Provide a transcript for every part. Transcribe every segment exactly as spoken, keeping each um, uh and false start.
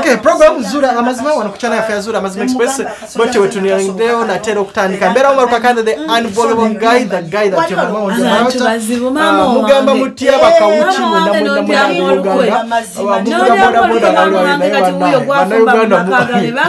Okay, program Zura amazima wanakuchana ya Zura Amazima Express bote wetu ni leo na tero kutandika mbera umaruka kandi the unbelievable guy the guy that you mama mama mugamba mutia bakawuchi wenda mwenda mwenda muganga mugamba boda boda na Uganda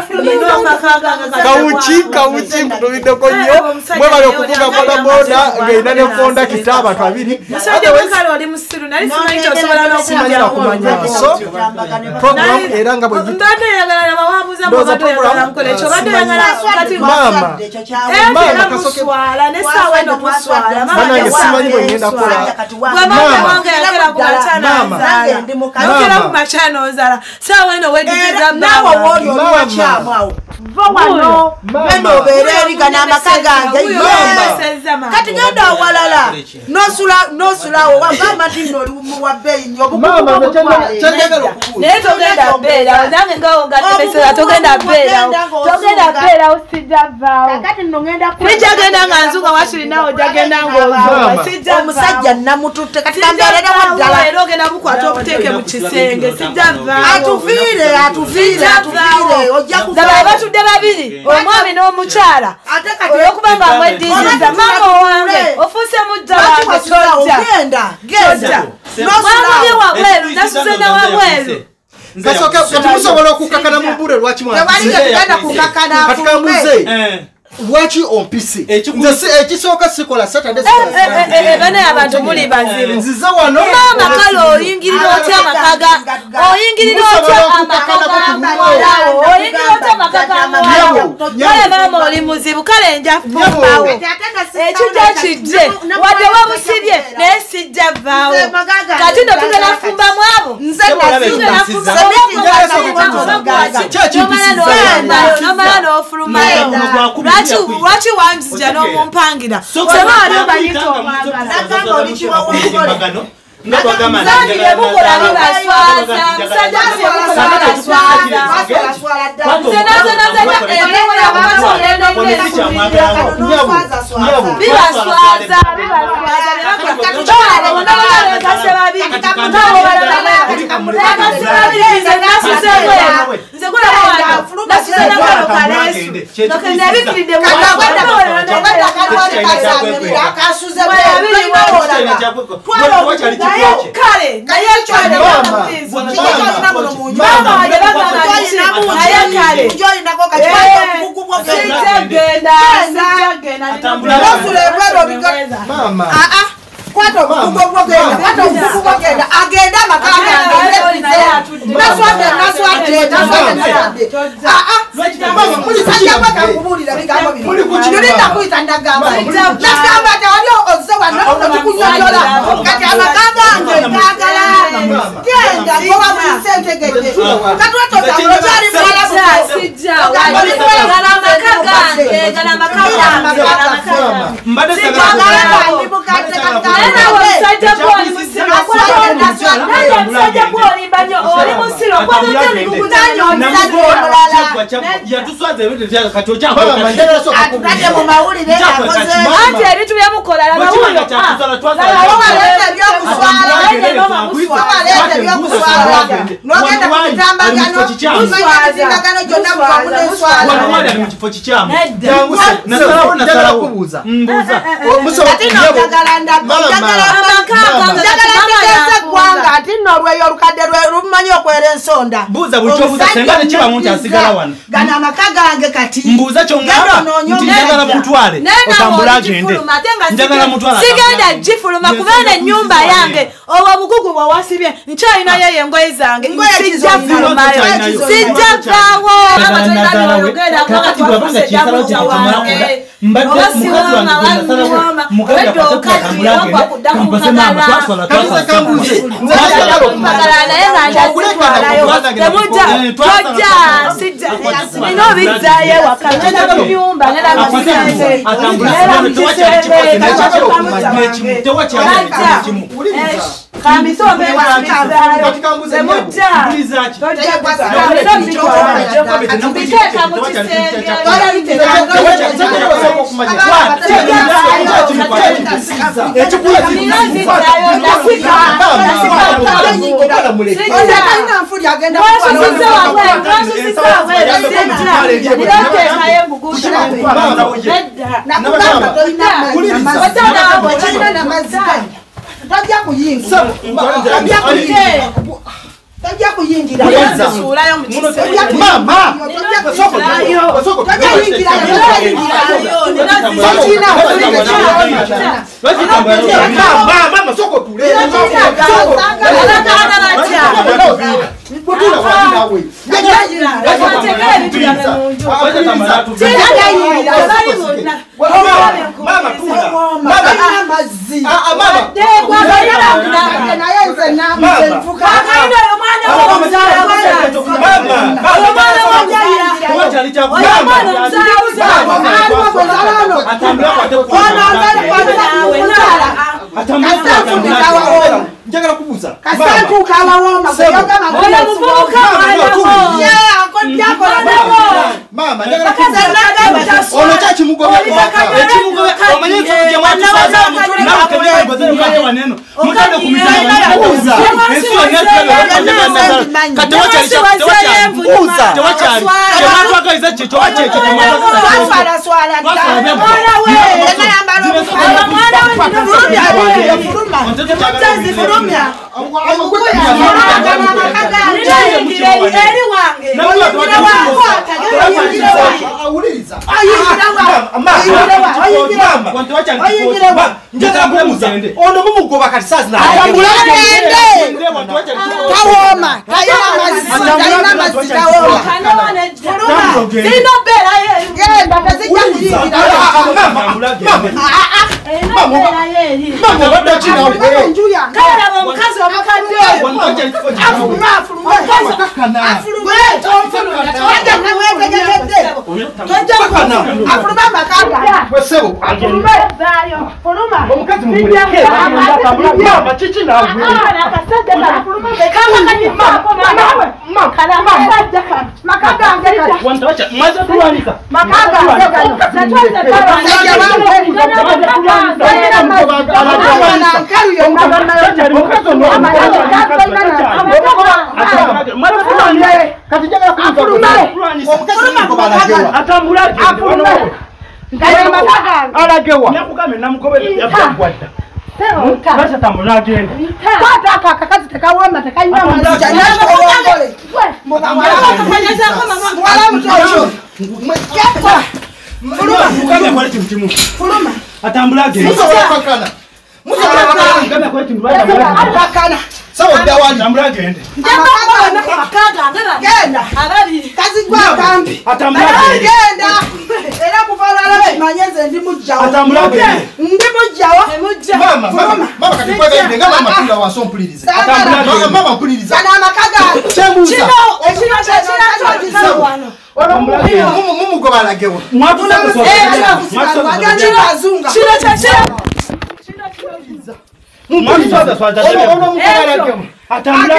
kawuchi kawuchi kutubide konyo mwe bali okuvuga boda boda ngainane fonda kitaba twabiri otherwise wali musiru nali simanyi osobola n'okumanya kumanya so program eranga bwe ndande yagala na bawabuza mu bato yagala nkole ekyo badde yagala kati mama mama kasoke ne sawa no muswala mama simanyi bwe ngenda kola mama wange yakera ku machana zange ndi mukakera ku machana ozala sawa no wediza nawo woli olwa chamwa vo wano beno bereri kana amakagange mama kati genda walala no sula no sula wa mama tino wa bei nyobu mama chenjagala ne togenda bera zange ngawo ngatebesera togenda bera togenda bera usijavao kati nongenda ku sijagenda nganzuka washiri nawo jagenda ngozo sijja musajja namututte kati kamberera wadala ero genda bukwata obuteke mu kisenge sijava atuvire atuvire atuvire ojja ku daba batudde babiri omwami n'omukyala okubanga mwediziza mama wange ofuse mujja wange tojja genda genda mwamubi wabweru nasuzena wabweru kasoka kumusobola okukakana mu bure lwaki mwana tewali kukakana katika muze Wachi on P C. Nze ekisoka sikola Saturday eh eh eh bana abantu muli bazibu. Nziza wano. Mama kalo oyingirira otya makaga. Oyingirira otya amakaga. Oyingirira otya makaga. Kale mama oli muzibu kale nja fupawo. Ekijja kijje. Wadde wabusibye ne sijja vaawo. Kati ndo tugenda fumba mwabo. Nze na fumba. Nomala n'ofuluma. Wachi wanzija no mumpangira sema ali bayito omwagala nakanga olichiwa wongole ngaba kama nje mukola baswaza musajja mukola baswaza nze nazo nazo ebewo ya bato lendo ngeza nyabu bibaswaza bibaswaza katuchale wonala ngase babi katamunawo balala katika sababi nze nasuzewe nze kula mwana nasuze nakalo kalesu nokenda bikiride mu kwenda kwenda kalwale kasamira kasuze bwe twalo kale naye twale mama mama ajabaga naye kale njoi ndako kachwa kukubwa sijagenda sijagenda atambula basule bwero bigeza mama ah ah kwato kukubwa genda kwato kukubwa genda agenda makanga agenda naswate naswate naswate ah ah mama muli sajja baka kubulira bigambo bino muli kuchirinda kuita ndagamba ndagamba tawalio ozewa no tukunyola kati amakanga angegagala genda kwa mwisente gende katwato kamojari mwala sijja gala makaga gala makaga gala makaga mbade sana ndibukate katika Nana wasajja bwoni musiro kwa nana musajja bwoni banyo oli musiro kwa nani kukutanyo musajja mulala ya tuswaze bitu bya katocha kwa atutaje mu mawulire akoze ante ebitu byamukola la mawulire tusala twaza walete byo kuswala ende noma muswala walete byo kuswala nogenda kutambagano kuswala jonna kwa swala wala ni mkifo kichamu yangu nasala nasala kubuza mbuza musoba kugalanda kwanga atino rweyo rukade rwe rumanyi okwera ensonda mbuza bucho buza sengane kiba muntu asigala wano gana makaga ange kati mbuza kyongaba njagala mutwale otambula agende njagala mutwala sigenda jifuluma kubana nyumba yange oba bugugu bwa wasibye nchaina yeye ngoye zange sijja fuluma sijja vawo kakati bwabanga kisalo kyatumala mbadde mukati wange nasala mukati akatambula agende kampase mama twaswala twaswala kambuze naye nganja sikwalayo temuja tojja sijja bino bizaye wakagenda mu nyumba nera bisenge kamisombe Tajja kuyingira. Tajja kuyingira. Sulayo mutise. Mama. Tajja kuyingira. Mama, mama soko tule. Kutula wajina we. Mama tula. Mama mazi. Ah mama. Na yenze na mfuka. Kaino yo mwana wa mzaa. Mama. Mwana wa mzaa. Wacha licha. Mama. Atambula kwa tepo. Atambula. Njagala kubuza. Kasantu kawa woma. Yoga mabuza mufuka mwana. Yeah, akoti yako na mama. Njagala kubuza. Ono chachi mugobe kwa. Echi mugobe. Omanyezo kuje mwatu saza mtu na ukemea ibazeni kwa kwa neno. Mukanda kumitana kubuza. Esi wanyasi kalo. Katawacha lisha. Katawacha. Kubuza. Katawacha. Katawacha waka izache. Katawacha. Katawacha. Swala swala. Mwana we. Mwana we. Furuma. Mtazi furumya. Amukuya. Eri wange. Ayingira wange. Awuliriza. Ayingira wange. Ayingira wange. Wantuwacha ayingira wange. Njagala muzende. Ono mumugoba kati sazina. Atambula gende. Tawoma. Tayina mazisa. Tayina mazisa tawoma. Kanone. Furuma. Sino bela ye. Genda tazija kuyingira. Mama. Mama. Mama wada china wewe. Kala ba mukazi wa makande. Afuruma afuruma. Afuruma. Twajja kuweka gende. Twajja kana. Afuruma makanda. Wesebo. Afuruma zayo. Furuma. Omukazi mumuleke. Mama chichi na wewe. Ah nakasajja kana. Afuruma kama kani mama. Mama. Mama kana makanda kana. Makanda angeka. Wantawacha. Mwaza tuanika. Makanda angeka. Satwaza kana. Furuma. Atambula gende. Musakakana. Musakakana kwa timu bana. Atambula. Sawa dawani. Atambula gende. Atambula makaga ngara. Genda. Arabi. Kazi kwa kambi. Atambula genda. Era kuvala ala manyeze ndi mujawo. Atambula gende. Ndi mujawo. Mama, mama, mama katipwa gende ngama matunda wa sompulirize. Atambula mama mpulirize. Kana makaga. Chembuza. Chino, chino chino chino wano. Mumu mumu kwa balagewa. Mwatuna kwa. Eh, chino azunga. Chino chino. Chino chino. Mumu soda soda. Ono ono mumu kwa balagewa. Atambula.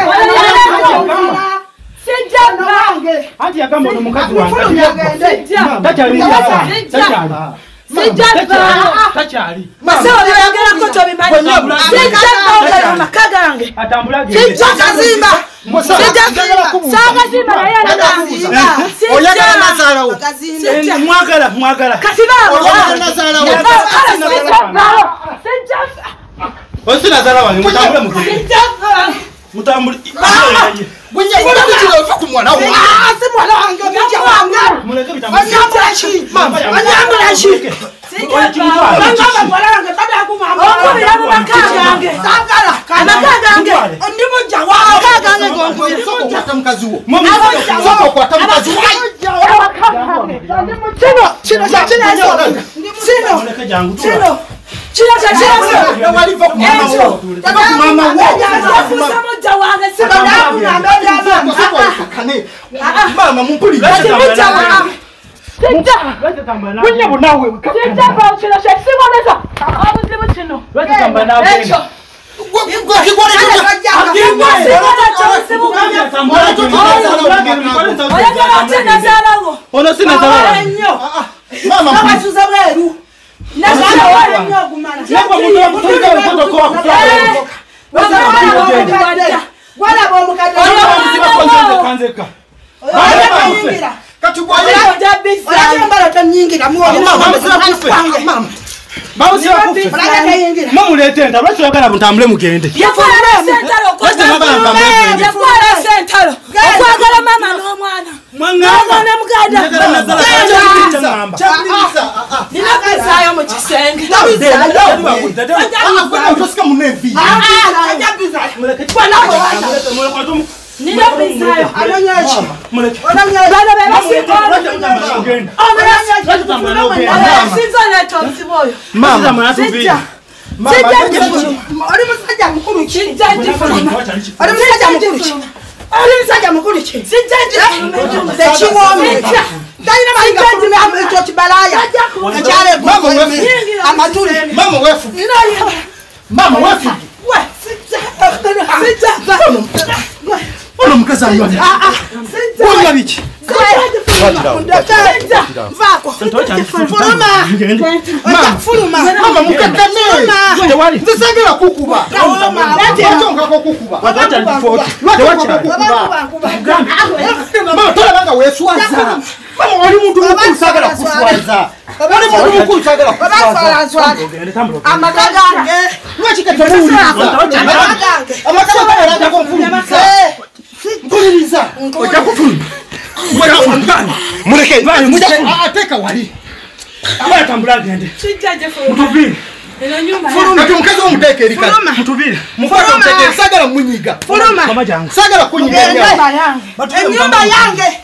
Sijja wange. Anti yakamba ono mukazi wange. Sijja. Tachali. Tachali. Sijja. Tachali. Masawa yagera ko tobi mani. Sijja wange makagange. Atambula. Sijja kazimba. Sanga zima na yana kazimba. Oyagala nazara o. Sijja mwagala mwagala. Kasiba. Oyagala nazara o. Sijja. Osi nazara wange mutambule mukuri. Sijja. Mutambule. Bunye bona kutilo fuku mwana wa. Ah, si mwana wange bunye wange. Muleke bitambule. Anyambula shi. Mama, anyambula shi. Sijja. Mama mwana wange kada kumama. Oku biramu makagange. Sangala. Makagange. Ndimo jawa. Makagange gongo. Soko kwa tamkazuo. Mama soko kwa tamkazuo. Chino, chino chino chino. Chino. Chino. Chira chira. Na waliva ku mama wao. Ku mama wao. Samoja wange si baba. Mama mumpuli. Sita. Kunya bonawe. Sita ba chira chira simoneza. Abu zimu chino. Wete tamba nawe. Ono sina zala. Mama Abasuza bweru. Nazala wale nyo gumana. Yako mtu mfunga mtoto kwa kufanya. Wala bo mukadde. Wala msiba kwanza kanzeka. Wala kayingira. Katubwa Wala mbalo tanyingira muone. Mama msiba kufe. Mama. Mama msiba kufe. Wala kayingira. Mama uletenda lwaki yagala mutambule mugende. Yakwala sentalo ko. Yakwala sentalo. Okwagala mama n'omwana. Mwangaba ne mugada. Ngamba. Ninakuzayo mu kisenge. Tosika munevi. Ninakuzayo. Anonyeshi. Muleke. Anonyeshi. Bana bela sikolo. Mugende. Mama, Mama atuvira. Mama Oli musajja mukulu ki? Oli musajja mukulu ki? Oli musajja mukulu ki? Tekiwome. Dalina bayinga ekyo kibalaya. Ekyale Mama wefu. amatuli. Mama wefu. Mama wefu. We, sijja. Sijja. Ono mukazi ayo. Ah ah. Wonna biki? Vako. Fuluma. Mama. Fuluma. Mama mukakane. Tewali. Nzisagala kukuba. Watonga ko kukuba. Watacha ndifoti. Wacha kukuba. Mama tola banga weswaza. Mama oli muntu mukusagala kuswaza. Oli muntu mukusagala kuswaza. Amakagange. Lwaki katabuuliza? Amakagange alaga ko mfulumiza. Mpuliriza. Ojja kufuluma. Mwera fulumani. Muleke. Ateka wali. Abaya tambula gende. Chijaje fuluma. Mutuvire. Eno nyuma. Kati mukazi omuteke erika. Mutuvire. Mukazi omuteke sagala munyiga. Fuluma. Mama jangu. Sagala kunyiga. Enyumba yange. Enyumba yange.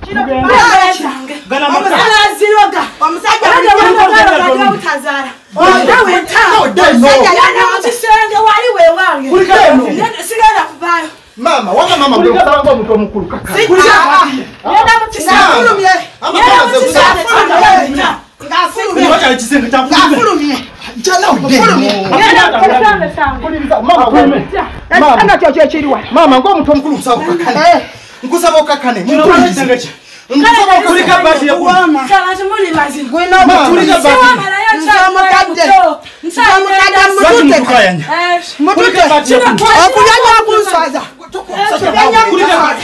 Gana maka. Alaziroga. Omusajja Ndio utazara. Odawe ta. Omusajja Yana mukisenge wali we wange. Sigala kubayo. Mama, wanga mama mwe kusanga omuntu omukulu kaka. Yana mukisenge. Fulumye. Yana mukisenge. Ngafulumye. Wacha kisenge cha fulumye. Ngafulumye. Jana udeni. Yana mukisenge sange. Mama kweme. Mama. Anga kyo kyekiriwa. Mama ngo omuntu omukulu kusaba kakane. Eh. Nkusaba okakane. Kino kisenge cha. Nkusaba Kulika bati ya kuwa. Kala tumuli mazima. Gwina Mama. Sewa mara ya cha mukadde. Mukadde Zati mutute. mtukayanya. Eh. Mutute. Kulika bati ya kuwa. Okunyanya kunswaza. Kulika bati.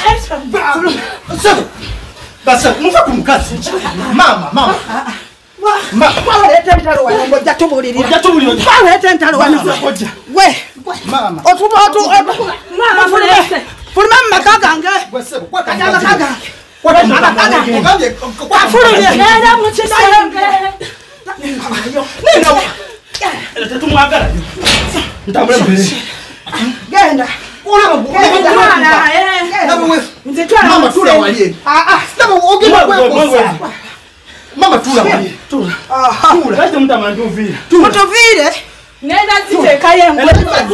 Basa, mufa kumukazi. Mama, mama. Mama. Kwaleta ntalo wano ngojja tubulirira. Jatubuliro. Kwaleta ntalo wano. Koja. We. Mama. Otuba otu. Mama fulese. Fuluma makagange. Gwesebo kwata Kata makagange. Kwata makagange. Ngambye Fulumye. Yana mukisenge. Nino. Ele tetumwagala. Ntambule mbere. Genda. Mwana eh. Nawe Nzitwala. mama tula waliye. Ah ah. Nawe ogenda Mwe mwe kwekosa. Mama tula waliye. Tula. Aha. Tula. Kati mtamandi uvira. Mutuvire. Nenda ziteka yengwe.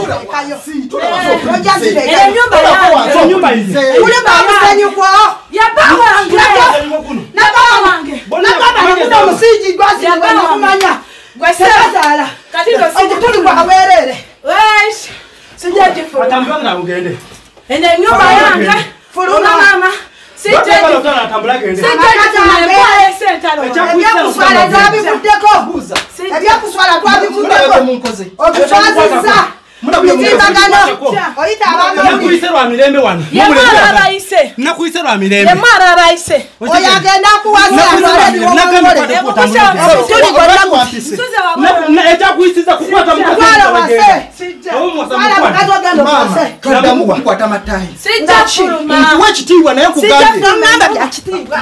Eno nyumba yange. So nyumba hizi. Ule bamusanyu kwao. Ya baba wange. Na baba wange. Na baba wange musiji gwazi bwana kumanya. Gwesezala. Kati ndo sije. Okutuli kwa awerere. Wesh. Sijaje fuluma. Atambula na ugende. Eno nyumba yange. Fuluma mama. Wate balo Sijaje. tana atambula gende. Sijaje kwa sentalo. Ebyakuswala twabivuddeko. Ebyakuswala twabivuddeko. munkoze. Okutwaziza. Mutimbagano. Oyita abaana. Nakuyise lwa mirembe wano. Yamara abayise. Nakuyise lwa mirembe. Yamara abayise. Oyagenda kuwasa abaledi w'omongole. Obutuli bwonna wapise. Suze wa Na eja kuyisiza kukwata mukazi. Twala wase. Sija. Twala mukazi ogenda Mama, okwase. twaddamu kukwata matayi. Sija fuluma. Nkuwa ekitiibwa naye Sijja kugambye. kumamba bya kitiibwa.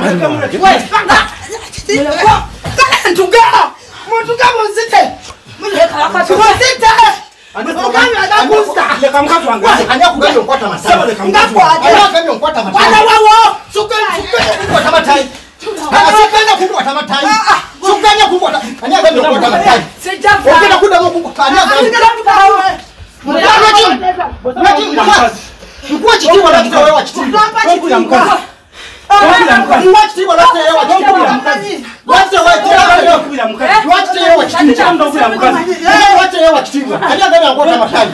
We. Kale ntuga. Muntuga munzite. Munzite. Ogamya agakusta. Leka mukazi wange. Ani akugambye okwata matayi. Leka mukazi wange. Ngakwaje. Ani akugambye okwata matayi. Wana wawo. Sukanya kukwata matayi. Sukanya kukwata matayi. Sukanya kukwata. Ani akugambye okwata matayi. ogenda kuddamu nkuwa kitiibwa lakita wewa kitiibwa lwakitiibwa lakita yewa kitiibwa yewa kitiibwa ani agenda nkota amatani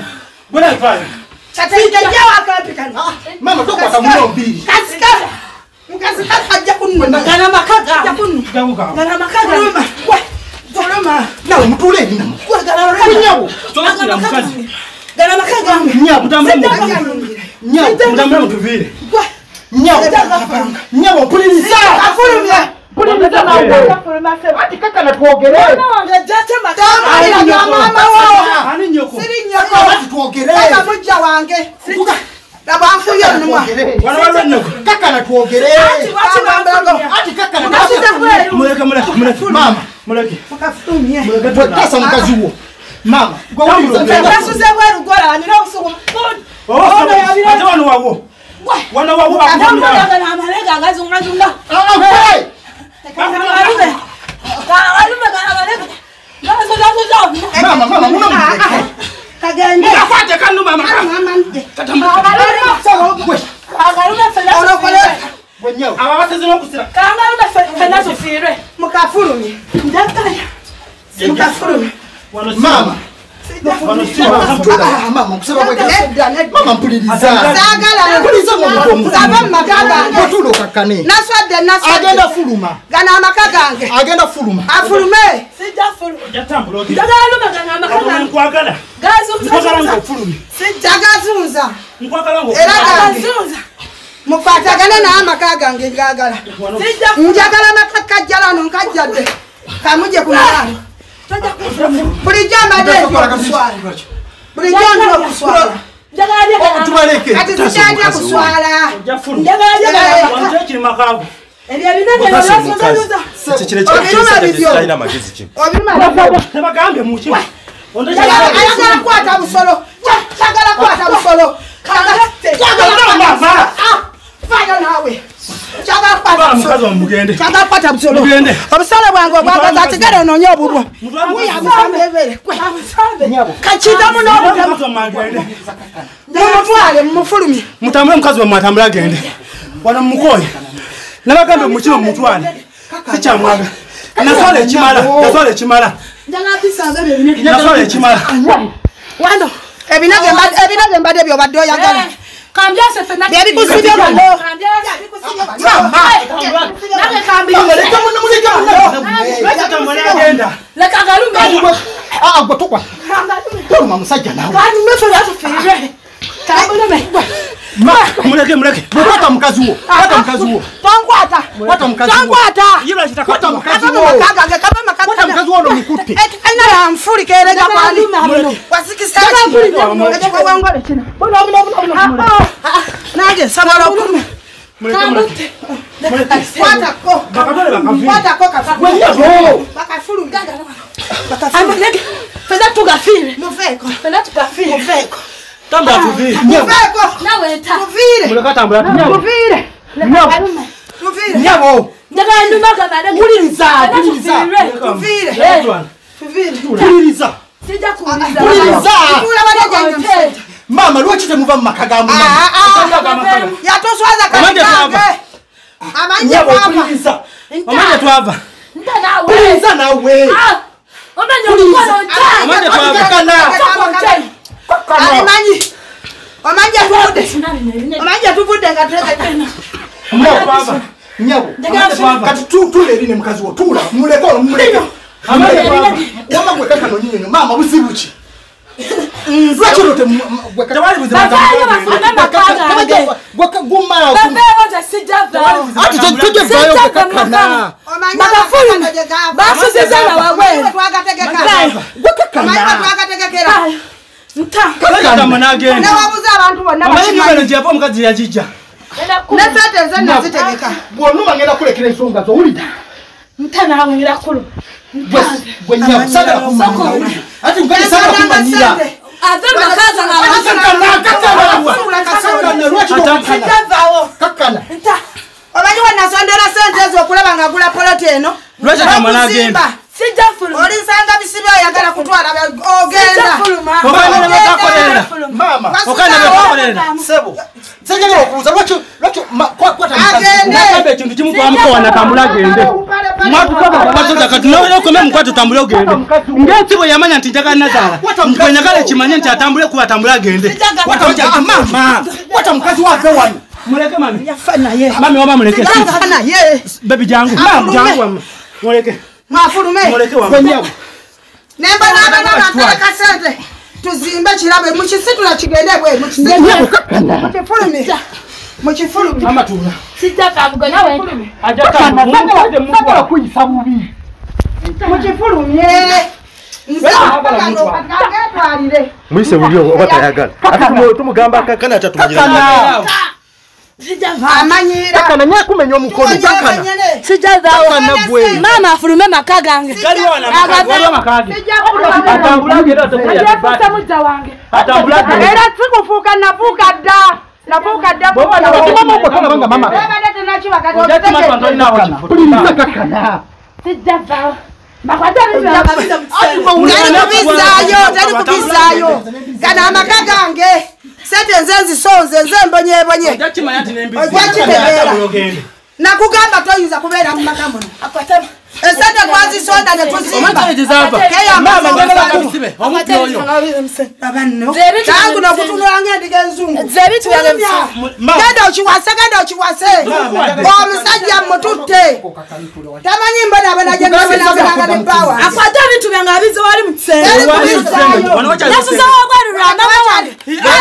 mama tokwata muno mbiri Mkazi kaka ajja kunuma gana makaga ajja kunuma gana makaga Toloma na mutule nina kwa gana makaga nyawo tolakira mukazi gana makaga nyawo mutambule nyawo mutambule mutuvire nyawo nyawo puliriza afulumya puliriza nawe ati kaka natwogere ngajate makaga ya mama wao ani nyoko siri nyoko ati twogere kaka mujja wange Dabanfuyo numa wana wana nyoko kaka natwogere ati wati ati kaka natwogere muleke muleke muleke mama muleke makafumye kasa mukazi wo mama gwe wuliro Basuze bweru gola nina usuku oh ate wano wawo wana wawo akumira Akamulaga na amalega ngazunga zunga ah hey Kalume Kalume kanalega Ngazo ngazo mama mama muno Kagende akwate kanu mama Mama nde gwe Kalume fela olokole gwe nyawo aba bateze nokusira Kalume fela sofire mukafulumye ndakaya mukafulumye mama wano siba mama kusaba bwe Nedda nedda mama mpuliriza Sagala mpuliriza mu mugongo Zaba makaga batulo kakane Naswadde naswadde agenda fuluma Gana amakagange agenda fuluma Afulume Sijja fuluma jatambula odi Ndagalume gana amakagange nkwagala nkwagala ngo fulumi Sijjagazunza nkwagala ngo Era gazunza Mukwatagane na amakagange ngagala Njagala makakajjala no nkajjadde Kamuje kulalo Bulijjo mbadde kuswala Bulijjo ndo kuswala tubaleke Ati sijja kuswala jafuluma wanze kiri makago Ebyo binene by'olasozoluza Kikire kyalina magezi ki. Obiruma tebagambe muki ayagala kwata busolo Chagala kwata busolo mama Fayo nawe Chagala kwata bala busolo mukazi wamugende Chagala kwata busolo mugende Obusolo bwange obwagaza atigere ononye obulwo mutwamugende Kachita muno mukazi wamugende mumutwale mumufulumye mutambule mukazi wamwe atambule agende wano mumukoye nabagambe mukino mumutwale sikyamwaga naswala ekimala naswala ekimala naswala ekimala Wano ebinage mbadde ebinage mbadde byobadde oyagala Kambyase fena byebikusibye bano Nage kambi leka muno muleke muno agenda Leka galume ah gwe tokwa toluma musajja nawe Kani mefera tufire Kabume muleke muleke kwata mukazi wo kwata mukazi wo Tongwata kwata mukazi wo Tongwata yibla kitaka kwata mukazi Kama wo makaga kama makaga kwata mukazi wo no mukute Ena ya mfuri kere kwani Wasikisa Eko wangole china Bono bono bono Nage sabara okume muleke muleke Kwata ko bakatole bakavini Kwata ko kafa Yo Bakafuru gaga Bakafuru Fena tugafire Mufeko Fena tugafire Mufeko tambula tuvire Mufeko Nawe ta. Mufire muleke tambula Mufire Galume. Mufire nyabo Ndaga ndumaga bada. puliriza puliriza Mufire Mufire puliriza Sija kuuliza. puliriza Kula badaje mama lwaki temuva mu maka ga mama Yatoswaza Amanje twava. kange Amanje nyabo twava puliriza amanje twava Nta nawe. puliriza nawe Ah. Omenya omukwano nta. amanje twava kakana Alimanyi Omanje tuvudde Omanje tuvudde nga tweze nyabo nyabo kati tule line mukazi wo tula muleke muleke amanje twava wama gwe kakano nyinyo mama buzibuki lwaki lote gwe tewali buzibu guma Babewo za sija vawo. ati tujye vayo gwe kakana Magafulu Basuziza na wabwe. Twagategeka gwe kakana twagategekera Nta. kakana nagenda Nawabuza abantu bonna amanje bano bakimanyi gyapa omukazi yajijja Enda ku. Nesate zonna zitegeka bwonuma ngenda kulekera ensonga zo wulida Nta nawe ngirakulu. gwe nyabo sagala kumanya ati mukali sagala kumanyira Ave makaza na kakana kakana lwaki Sija vawo kakana Nta Obanyi wanasondera sente ezo okulaba nga gula poloti eno lwaki akama nagenda Sija fulu. Oli nsanga bisima yagala kutwala ogenda. Okana batakolera. Mama. Okana batakolera. Sebo. Sejagala okuza lwaki lwaki kwata Agende. Nakambe ekintu kimu kwa mko wanatambula agende. Mwatu kama bazoza katunawe okome mkwatu tambula ogende. Ngetibo yamanya nti njagala nazala. Mkwenyagala kimanye nti atambule kuba atambula agende. Wata mama. Wata mkazi wafe wano. Muleke mami. Yafana ye. Mami wama muleke. Yafana ye. Baby jangu. Mama jangu. Muleke. Mafulume. Muleke wa. Kwenyago. Nemba naba naba mpeleka sente. Tuzimbe kirabe mukisitu na kigende bwe mukisitu. Mukifulume. Mukifulume. Mama tula. Sitaka mugana we. Ajaka mungu wade mungu wa kuyisa bubi. Mukifulume. Mwise bulyo obata yagala. Ati tumugamba kakana atatumagira. Amanyira. Kakana nyakumenya omukono kakana. Sijazawo. Mama afulume makagange. Kali wana makaga makaga. Atambula gero atambula mujja wange. Atambula gero. Era sikufuka nafuka da. Nafuka da. Baba na mama mkono banga mama. Baba nete nachi wakati. Ojati mama ndo ina hoji. Puliza kakana. Sijazawo. Makwatani kubizayo tali kubizayo kana amakagange sete nzenzi sonze nzembonye bonye Ojati mayati nembizi. Ojati tebera nakugamba toyinza kubeera mu makamuno akwatama esente kwazi sonda ne tuzimba Omatalizaba. Keya Mama mama ngala kusibe. Omuti oyo. abanno tangu nokutunula ng'endiga enzungu zebitu yange msa. genda okiwase genda okiwase omusajja mututte tamanyi mbona abenajenaabenanga ne bawa Akwata bintu byange abizo wali mu kisenge. Wanocha. Nasuzawo ogwalulwa mama wange.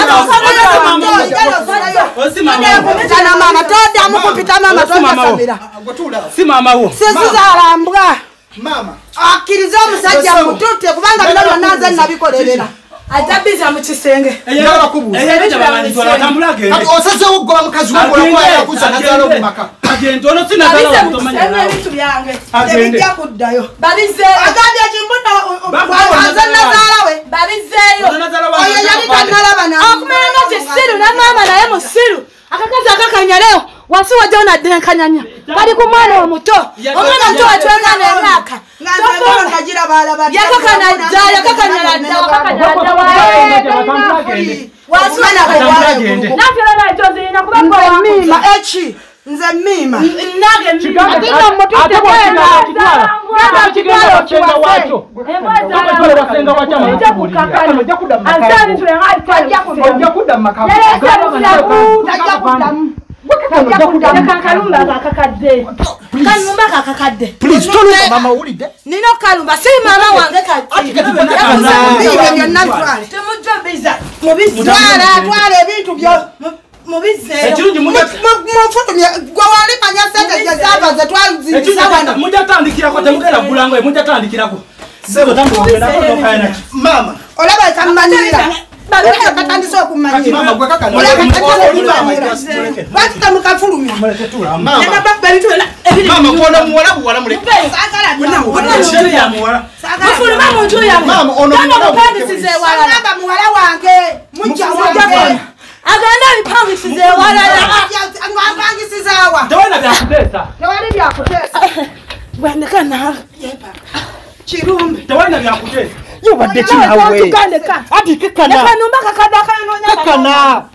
kana mama todamu kupita mama todasabira Si mama wo. sesizalambwa Mama. akkiriza omusajja mututte kubanga bino byonna nze nabikolerera Atabiza mu kisenge. Yagala kubuza. Eyo jabalani twa atambula agende. Kati osazewo gwa mukazi wangu olakwaya kuza nazalo mu maka. Agende ono sinazala Abize mu otomanya. kisenge bintu byange. Agende. tebijja kuddayo Babize. agambye kimbuna nze nazaala we Babizeyo. oyo yali tannalaba Okumenya nga kisiru na mama naye musiru. Akakazi akakanya leo wasi wajja onaddenkanyanya. Kali ku mwana omuto. Omwana omuto watwengana emyaka. ngagira balaba Yakakana dda, yakakanya dda, yakakanya dda. waswana Agende. Nakyala ekyo zirina kuba nze kwa mima eki nze mima Nage Kigambe mimi. ate bwakigala kitwala. Genda kigenda wasenga wacho. Ojja wasenga wacho amajja Kakana. kudda mu Ansari tulenga tajja Ojja kudda mu makamu. tajja kuddamu Kalumba akakadde. Kalumba akakadde. Please tolumba mama ulide. Nino kalumba si mama wange kati. bibe byonna bitwale Temujja biza. twala twala ebintu byo Mubize. Ekirungi mujja mufulumye gwe wali manya sente gye zaava ze twazibisa wano mujja tandikirako temugenda gulango mujja tandikirako. Sebo tangu wagenda ko kayana. Mama. olaba ekamumanyira katandise Kati okumanyira mama gwe kakana. lwaki tamukafulumya Mama. Mama kuona muwala buwala muleke. Sheri ya muwala. Mufuluma muntu yange. Mama ono Kama muwala mupandisize walala. agamba muwala wange mujja wange Agenda bipangisize walala. ngapangisizawa Tawala byakutesa. tewali byakuteesa Gwandika nawe. kirumbi Tawala byakutesa. Yobadde kinawe. Tukandeka. Ati kakana. Kanumba kakada kanonya. Kakana.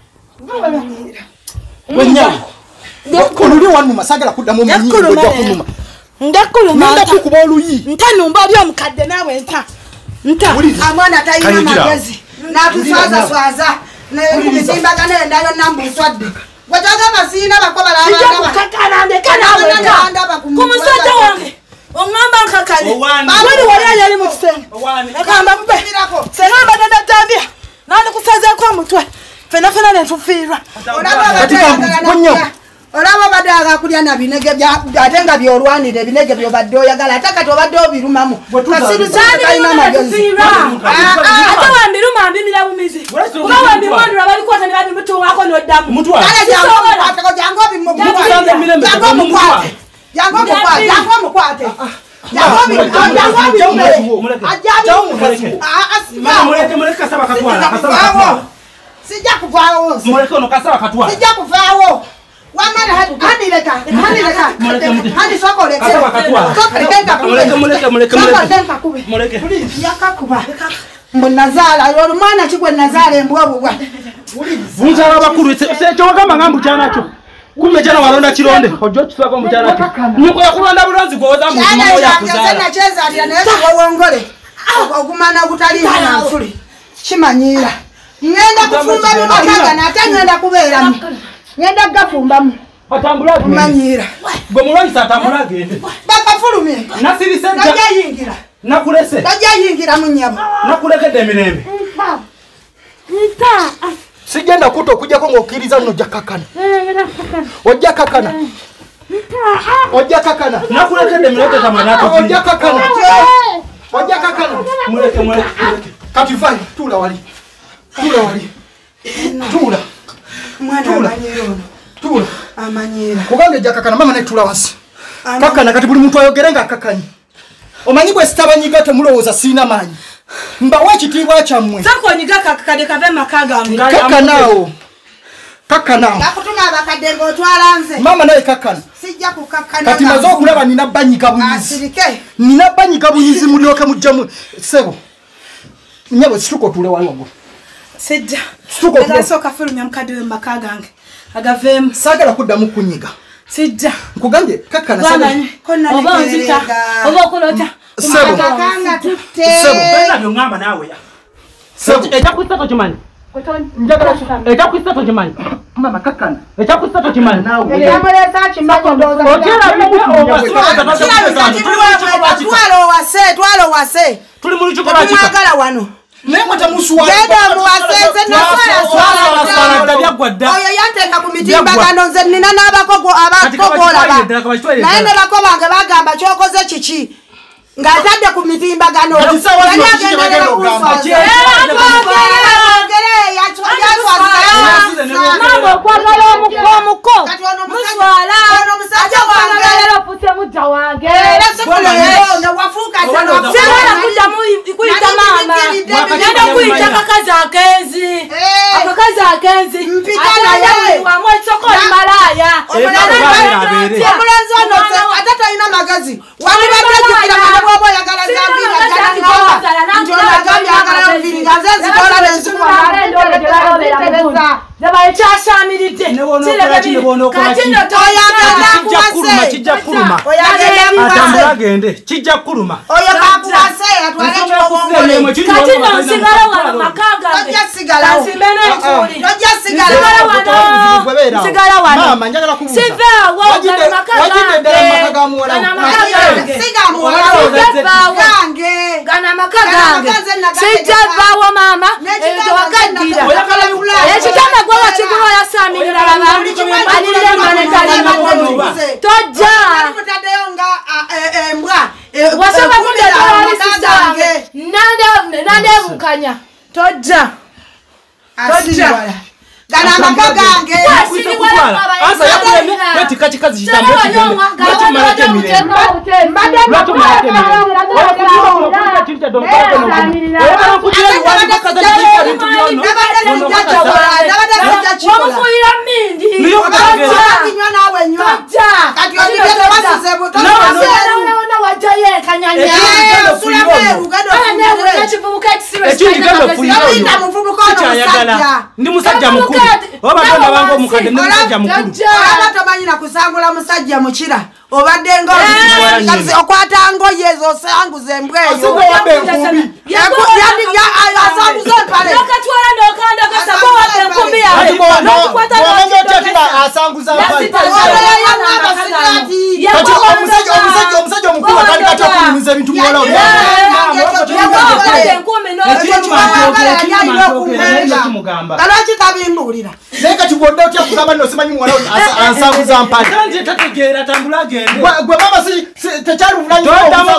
Wenya. Oluli wanuma sagala kuddamu omunyi gojja kunuma. Ndakuluma. Nda kukuba oluyi. Ntanumba oli omukadde nawe nta. Nta. amwana talina magezi n'atuswazaswaza nemizimbagano endayo nambuswadde gwetagamba siina bakoba Kumusajja wange. Ongamba nkakale. Owani. Wali wali ayali mu kisenge. Owani. Agamba mbe. Senga mbadde tambia. Nani kusazeeko omutwe. Fena fena ne tufiirwa. olaba obadde agakulya na binege ate nga byolwanira ebinege byobadde oyagala ate kati obadde obirumamu kasirusalina magezi Ate wambiruma mbimira bumizi. Kuba wambimwandula balikwata ne babimutuwako n'oddamu. Mutwala. jangu omukwate jangu omukwate jangu omukwate Muleke muleke kasaba katwala. Kasaba katwala. sijja kuvaawo Muleke ono kasaba katwala. sijja kuvaawo Wamana hani leka, hani leka. Muleke muti. Hani soko leka. Asa wakatwa. Muleke muleke muleke muleke. Muleke. Yakakuba. Mbonazala, yoro mwana chikwe nazale mbwabwa. Vunza abakuru se cyo bagamba ngambu cyanacho. Kumbe jana walonda chironde. Ojo kiswa kwa mchana cyo. Nuko yakulonda bulonzi goza mu mama yakuzala. Yana cheza ali anaweza wongole. Okumana kutali na mfuli. Chimanyira. Ngenda kufumba mu makaga na atangenda kubera mu. Ngenda gafumba mu. Atambula manyira. Gwe mulonzi atambula gende. Baka fulumye. Nasiri senja. Najja yingira. Nakulese. Najja yingira mu nyabo. Nakulekede emirembe. Nita. Sigenda kuto kujja ko ngokiriza no jakakana. Ojja kakana. Ojja kakana. Nakulekede emirembe tamanato. Ojja kakana. Ojja kakana. Muleke muleke. Kati fine tula wali. Tula wali. Tula. Mwana amanyira ono. Tula. Amanyira. Kubange jakakana mama ne tula wasi. Kakana kati buli muntu ayogerenga akakanyi. Omanyi bwe sitabanyiga temulowooza sina manyi. Mba wekitiibwa kyammwe. Sako nyiga kakade kave makaga ngali. Kakanao. Kakanao. Nakutuma abakade ngotwala nze. Mama naye kakana. Sijja kukakana. Kati mazo okulaba nina banyiga bunyizi. Asirike. Nina banyiga bunyizi mulyoke mujjamu. Sebo. Nyabo situko tule wali wago. Sijja. Situko tule. Soka fulumya mkade we makaga nge. Agavemu. Sagala kuddamu kunyiga. Sijja. Nkugambye kakana sagala. Konna oba nzita. Oba okulota. Sebo. Kakanga tutte. Sebo. Bella byo ngamba nawe ya. Sebo. Eja kusato chimani. Njagala chimani. Eja kusato chimani. Mama kakana. Eja kusato chimani. Nawe. Yamuleza chimani ndoza. Ojera bibu obaswa twalo wase, twalo wase. Tuli muri chikola chika. Mwagala wano. Nemwe tamusuwa. Genda muwaseze na swala swala tabya gwadda. Oyo yantenga ku mitimba kano nze nina n'abakogo abakogola ba. Naye ne bako bange bagamba kyokoze kiki. Ngatadde ku mitimba kano. Yali agenderera okugamba. Mambo kwagala omuko. Muswala. Ono musajja wange. Pute mujja wange. Era sekolo ono wafuuka tano. Sera kujja mu kuyita mama. Nenda kuyita kakazi akenzi. Akakazi akenzi. Mpikana yawe. Wamwe sokoli malaya. Omulenzi ono atata ina magazi. Wabibadde jukira mwana bwobo yagala zambira jani ngoba. Njona gambya agala mbiringa zezi dola n'ensuku Tereza. Zaba ekyasamiridde. Katino toyagala kuruma kijja kuruma. Atambula gende kijja kuruma. Oyo kakuwase atwale kyobongole. Katino nsigala wano makaga. Tojja sigala. Kasimene nkuli. Tojja sigala. Sigala wano. Sigala wano. Mama njagala kubuuza. Siva wo gana makaga. Wajidde makaga muwala. Gana makaga. Siga muwala. Gange. Gana makaga. Sijava mama. Ejo wakadira. Ekitanda gwa wakikulola samirira laba. Alire manetali makono. Tojja. Mutadeyo nga embwa. Wasaba kunde tolali sisange. Nande nande bukanya. Tojja. Tojja. Gana makagange. Kuita kutwala. Asa yakule weti kachi kazi jitambo kigende. Mati marake mire. Mati marake mire. Wala kujua unakuta chiricha domo kwa domo. Wala kujua wali bakaza chiricha bintu yono. Wamufuira mindi. Niyo kutagera. Kinywa nawe nywa. Tojja. Kati odibete wasizebu. Tojja. Naona wajaye kanyanya. Sula meru gado. Ekindi fuyo. Ndi musajja mukuru. Oba tona bango omukadde ndi musajja mukuru. Aba tomanyi na kusangula musajja mukira. Obadde ngo okwata ngoye zo sanguze embweyo. Asuko wabbe nkumbi. Yandi ya asanguze pale. Nakatwala ndokanda kasa kwa wabbe nkumbi ya. Nokukwata no asanguza pale. Kati omusajja omusajja omusajja omukulu kali kati okunyumiza ebintu muwala oyo. Kalaki kabimbulira. Naye kati bwodde otya kugamba nno simanyi muwala oyo asanguza mpale. Tanzi tategeera tambula gende. Gwe mama si tekyali buvunaanyizibwa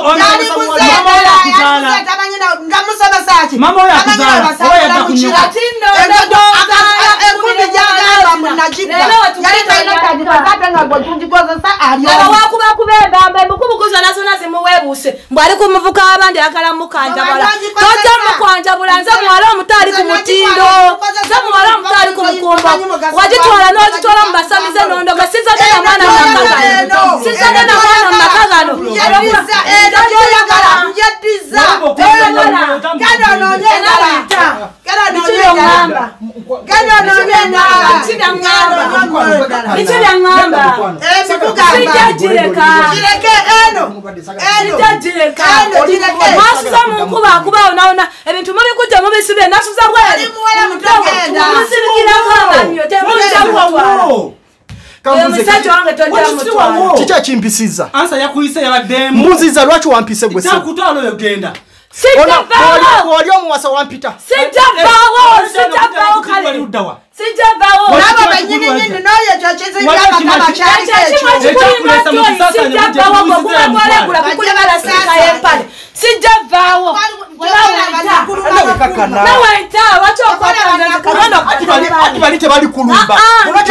nga musomesa ki? Mama oyo akuzaala. Oyo yadda ku nnyumba. Enkumbi gyagamba munagibba. Yali talina tagikoza ate nga gwe tugikozesa ali. Wakuba kubemba mbe mukubukuza nazo nazimuwebu. yebuse mbwali ku muvuka abandi akala mukanjabala toja mukwanjabula nze mwala omutali ku mutindo nze mwala omutali ku mukumba wajitwala n'ogitwala mu basamize nondoga sinzadde na mwana makagano sinzadde na mwana makagano njediza genda nonyenda genda nonyenda genda nonyenda nichira ngamba sijajireka jireke eno sijajireka masuza munkuba kuba onaona ebintu muri kujja mu bisibye nasuza bwali musirikira kwabamyo temujja Chicha chimpisiza ansa yakuyise yabadde muziza lwaki wampise gwe se kutwalo yogenda sijavawo oli omuwasa wampita sijavawo sijavawo kale sijavawo nabo banyini nyini noyo chochizo ibaka chali sijavawo kukuba kwalekula kukulebala sika yempale sijavawo nawenta atibali tebali kulumba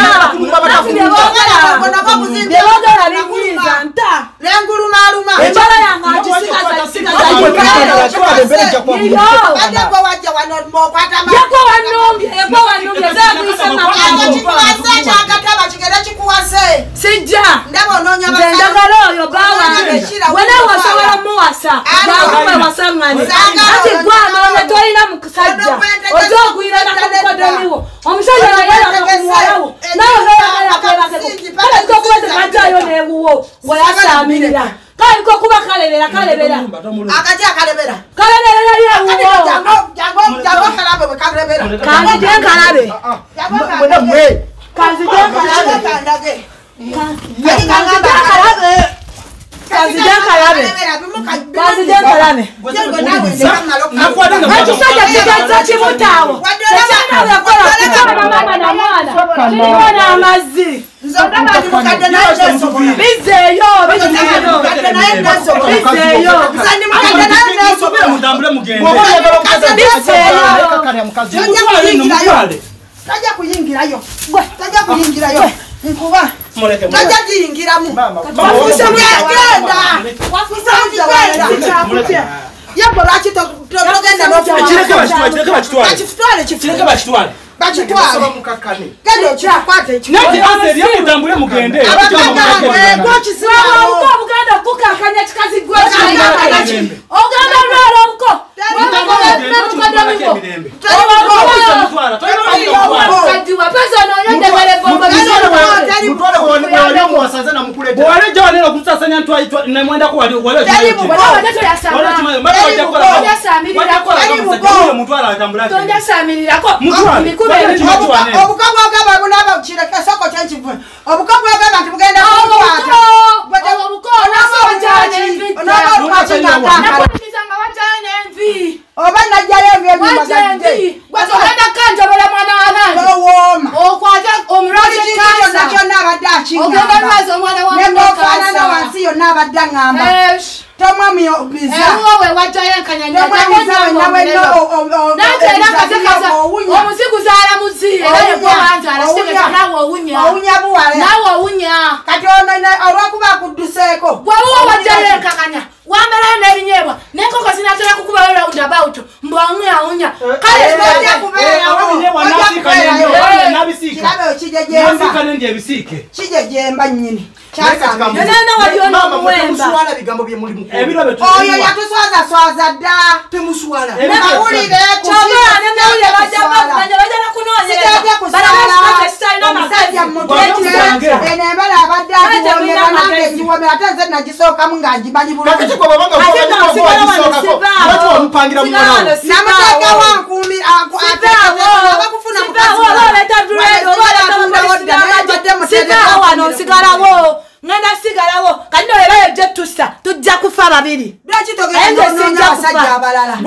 byebogala bingiriza nta lengulumaluma embala yange yako wanumbye yako wanumbye zakuyisa sijja ndagala oyo bawange wena wasobola muwasa bakumwe wasangane ati gwanone tolina mukusajja ojo ogwira nakukodomiwo omusajja nayera kumuwalawo nawe noyagalakwebakeko kale kokubaze kajayo newuwo weyasamirira kale kokuba kalebera kalebera akati akalebera kalebera yewuwo jango jango kalabe we kalebera kandi jenkalabe mwena mwe kandi jenkalabe kandage kalabe Kazi jenkalabe kazi jenkalabe Akisajja kigaza kimutawo Ekana yakola kutana mama na mwana Kibona amazzi Bizeyo bizeyo Bizeyo Tajja kuyingirayo tajja kuyingirayo nkuba tajja kuyingiramu wafuse mugenda wafuse mugenda yabo laki togenda n'okifutwale kireke bakitwale bakitwale genda okikwate nati anseri yamutambule mugende gwokisibawo Obuko buganda kukakanya kikazi gwe Oganda lwala obuko oba najjayo ebyebimagadi gwazogenda kanjabala mwana wanange owooma okwata omulwaze kansa kyonna abadde ogenda akingamba lwaze omwana nengofaanana wansi yonna abadde aŋŋamba tomwamibiza wowe wajjayo enkanyanya omuziguza alamuzi owunya buwale nawe owunya kati ono olwokuba akudduseeko bwewuwo wajjayo enkakanya wambalayo n'ebinyebwa nenkoko sinatera kukubayo roundabout mbwawunya awunya kale ojja kubeerawo kirabe okijejemba kijejemba nnyini yonana wali ono muwemba oyo yatuswazaswaza dda mawulire kyogera nemawulire bajja bajala kunoonyereza omusajja mutwekire eno embala abadde agiwomera nange ngiwomera ate nze nagisookamu ng'agimanyi bulungi namuteeka wankuumi bakufuna wano osigalawo ngenda sigalawo kati nolebayo gye tussa tujja kufa babiri lwaki togenda kunoonya abasajja abalala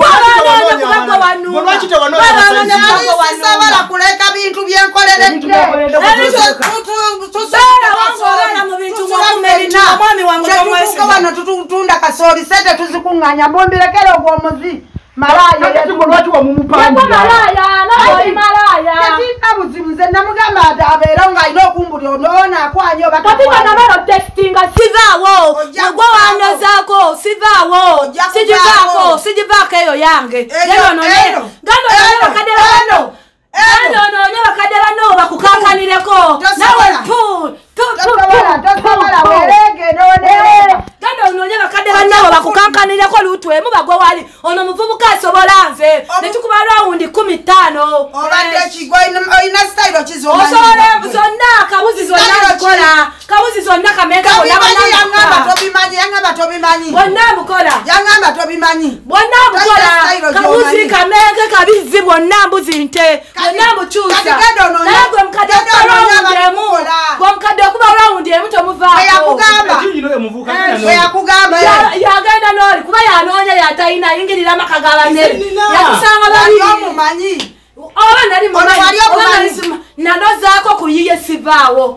sabala kuleka bintu byenkoleredde wano tutunda kasooli sente tuzikuŋŋanya mbumbirekere ogw'omuzi malaya tetina buzibu nze namugamba ati abeera ng'alina okumbulira onoona akwanya sivaawo gwe wanyozaako sivaawo sigivaako sigivaako eyo yange ganoonye bakadde bano ganoonye bakadde bano bakukankanireko nawe pu ganoonye bakadde banawo bakukankanireko lutwemu bagwe wali ono muvubuka asobola nze netukuba rawundi kumi ttaano osobola zonna kabuzi zonna bukola kabuzi zonna kamega bonna bukola bonna bukola kabuzi kamege kabizi bonna mbuzi nte bonna bukyusa naye gwe mukadde okuba rawundi emu gwe mukadde okuba rawundi emu tomuvaako yagenda n'oli kuba yanoonya yatalina yingirira amaka gabanere yakusanga babimumanyi oba nali mumanyi nanozaako kuyiye sivaawo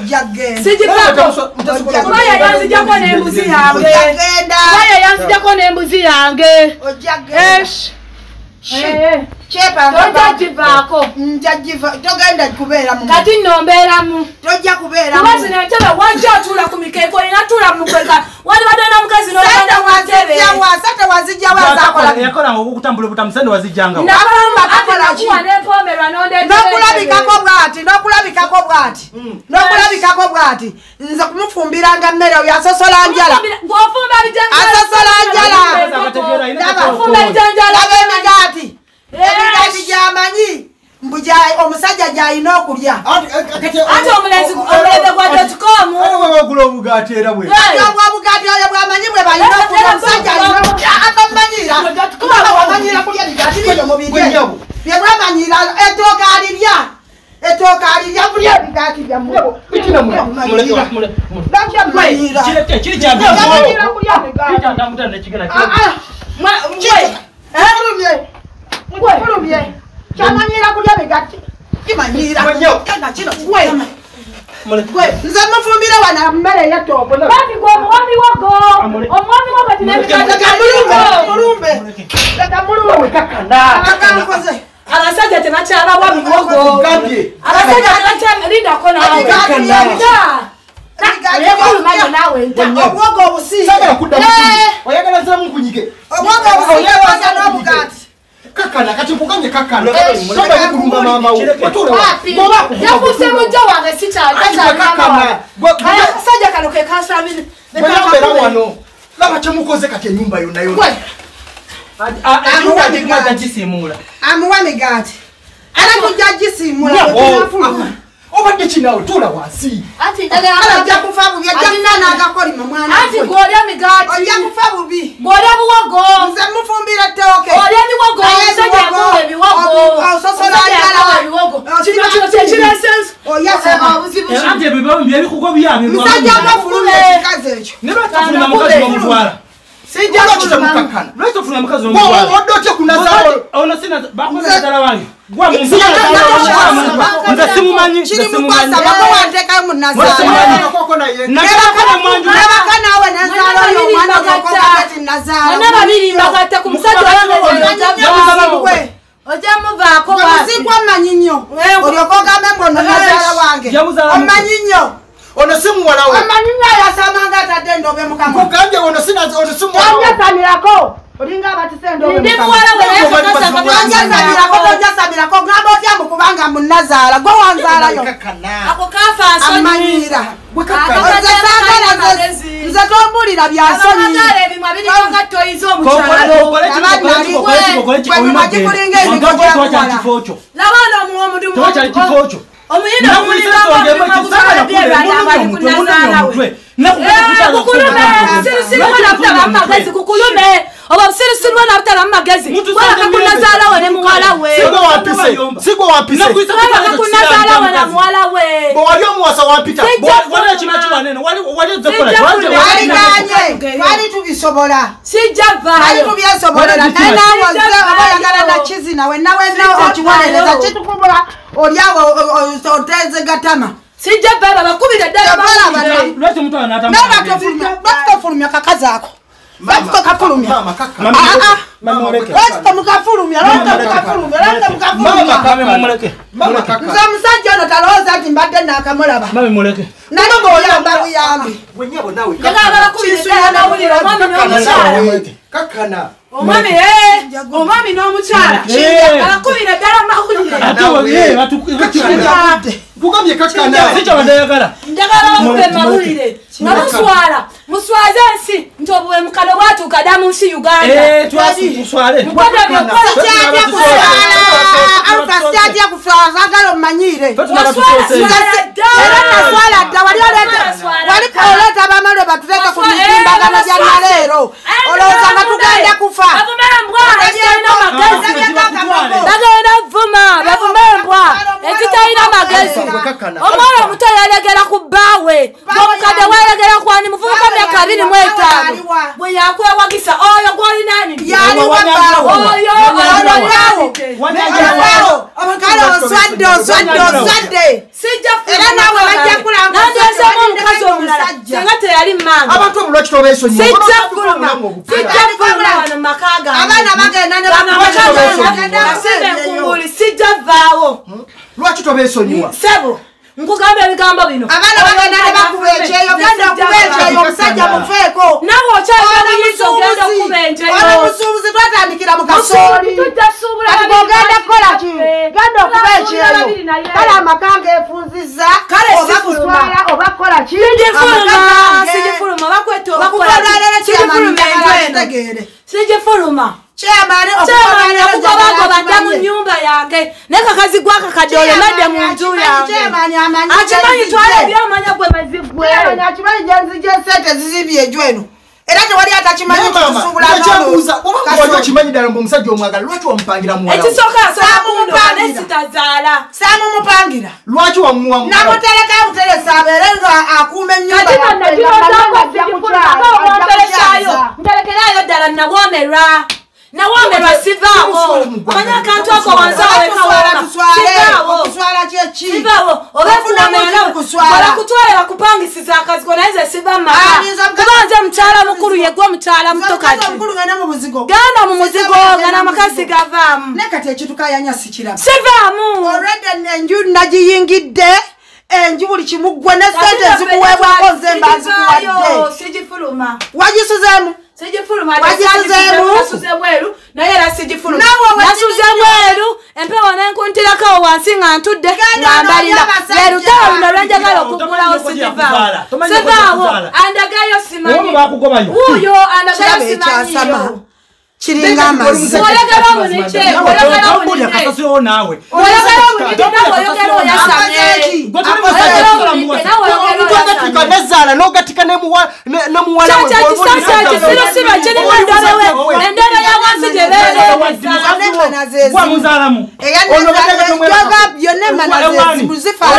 kuba yayanzijako n'embuzi yange kuba yayanzijako n'embuzi yange tojagivaako kati nombeeramu kuba zino entebe wajja otuula ku mikeeko olina tuula mukweka wali badde n'omukazi n'okulabikako bwati n'okulabikako bwati nze kumufumbiranga mmere oyo asosola njala asosola njala ab'emigaati emigaati gyamanyi mbuja omusajja gy'alina okulya ate omulenzi omulebe gwa dotcom ogula obugaati era bwe ogwa obugaati oyo bwamanyi bwe balina okulya omusajja alina okulya atamanyira kuba wamanyira kulya bigaati byo mu bigye bye bwamanyira ettooka alirya ettooka alirya kulya bigaati byammwe Mwe, chamanyira kulya bigati. Kimanyira. Kana kino kwe. Kwe, nze mufumbira wana mmere yatobo. Bati gwo omwami wago. Omwami wago tinebikata kamulumbe. Mulumbe. Leka mulumbe kakanda. Akankoze. Abasajja tebakyala wa miwogo. Abasajja tebakyala linda kona awo. Kakanda. Obwogo obusi. Sagala kudda mu. Oyagala nzira mu kunyike. Obwogo obusi yabaza n'obugati. Kakana kati mpuganye kakana soba yikulumba mama wo watule wa yakuse mujja wange sikyali kakyali mama aya sajja kano ke kansabini bweyambera wano laba kyemukoze kati ennyumba yonna yonna amuwa migaati gisimuula amuwa migaati era tujja gisimuula obadde kinawe tuula wansi ajja kufa bubi ajja n'agakolima mwana anti gw'olya migaati ojja kufa bubi gw'olya buwogo nze mufumbira ettooke olya biwogo omusajja yakuwa ebiwogo ososola njala ebiwogo kino kino kyekiresensi anti ebyo byebikugo byabyo musajja mufulume ekikazi ekyo ne lwakitafuluma mukazi w'omutwala sijja kitamukakana lwakitafuluma mukazi w'omutwala odde otya ku nazaalo ono sina bakoze nazala wange gwa munsi nze simumanyi nze simumanyi bako wanteekayo mu nazaalo nakakana mwanju nebaka naawe nazaalo yo omwana gokogati nazaalo bonna babiri mbagatta ku musajja wange ojja muvaako muzikwa mmanyi nnyo olyoka ogambe mbono nazaala wange omanyi nnyo ono si muwala we omanyi nnyo yasamanga atadde endobe mukama kugambye ono si muwala we onjasamirako olinga abatise endobe ndi muwala we onjasamirako tonjasamirako gamba otya mukubanga munazaala gwe wanzaalayo ako kafa amanyira nze tombulira byasonyi kukulume oba busirisirwa nabutala mu magezi walaka kunazaala we ne muwala we sigwe wampise walaka kunazaala we na muwala we bwewali omuwasa wampita wali kimakiwanene wali ozekola waliganye wali tubisobola sijja wali vaayo tubyesobolera naye naawe obayagala nakizina nawe nawenna okiwolereza kitukubula oliawo oteze gatama sijja vaayo bakubira ddala lwaki mutwala nabatofulumya kakazi ako bakafulumya mukafulumya nze omusajja ono talowooza nti mbadde nakamulaba nano bwoyamba buyambi bakubira ddala amawulire omwami kakana omwami eh omwami n'omukyala akubira ddala mawulire kugambye kakana sicho bandayagala njagala bakube mawulire nga muswala muswaze ensi nti obuwe mukalo bwatuuka dda mu nsi Uganda twaswale Alfastajia kuflawa zagalo mmanyire. Era naswala dda wali oleta wali oleta bamalo batuleka ku mitimbagano gya nalero. Olowooza nga tugenda kufa. Bagenda vuma bavume embwa ezitalina magezi. Omwana omuto yalegera ku bbaawe n'omukadde weelegera kwani muvubuka myaka abiri mu etaano bwe yakwewagisa oyo gw'olinani oyo Kale oswadde oswadde oswadde era nawe bajja kulanga nandyesemu omukazi omulala senga teyali mmange abantu omulwaki tobeesonyiwa sijja fuluma sijja fuluma wano mu maka gange abaana bagenda ne basimba enkunguli sijja vaawo lwaki tobeesonyiwa sebo nkugamba ebigambo bino abaana bagenda ne bakuba ekyeyo genda okuba ekyeyo omusajja mufeeko nawe okyayinza ogenda okuba enjeyo ono musuubuzi twatandikira mu kasooli ogenda kukola ki genda okuba ekyeyo kale amaka geefunzizza oba kuswala oba kukola ki sijifuluma bakweta obakolakitegeere sijifuluma okugobagoba mu nyumba yange nekakazi gwakakadde olemedde mu nju yange akimanyi twala ebyamanya gwe mazigwe akimanyi genzija esente zizimbye ejo eno era tewali atakimanyi kimanyi ddala mbu omusajja omwagala lwaki wamupangira muwala ekisooka asaanesitazaala saamumupangira lwaki wamuwamu namutereka buteresa abeere nga akuuma ennyumba nterekerayo ddala nawomerwa nawomerwa sivaawo omanya akantu ako wansi awekawona sivaawo obakutwale bakupangisiza akazi ko naye nze siva mumaka kuba nze mukyala mukulu yegwe mukyala muto kati genda mu muzigo nga n'amakasi gavaamu sivaamu enju nagiyingidde enju buli kimu ggwe ne sente ezikuweebwako nze mba nzikuwadde sijifuluma wagisuzeemu wagisuzeemu naye era sijifuluma nasuze bweru empewo nenkuntirako wansi nga ntudde ngambalira lerutalo luno lwenjagala okugulawo sijivaawo sivaawo andagayo simanyi wuuyo andagayo simanyiyo kiringa amazzi oyagala munike oyagala munike nawe oyagala munike nawe oyagala oyasamye ogatika nezaala n'ogatika nemuwala kyakisasakisirosirwa kirimu endobewe endobe yawansi gyebeerewamuzaalamu byonna emanaze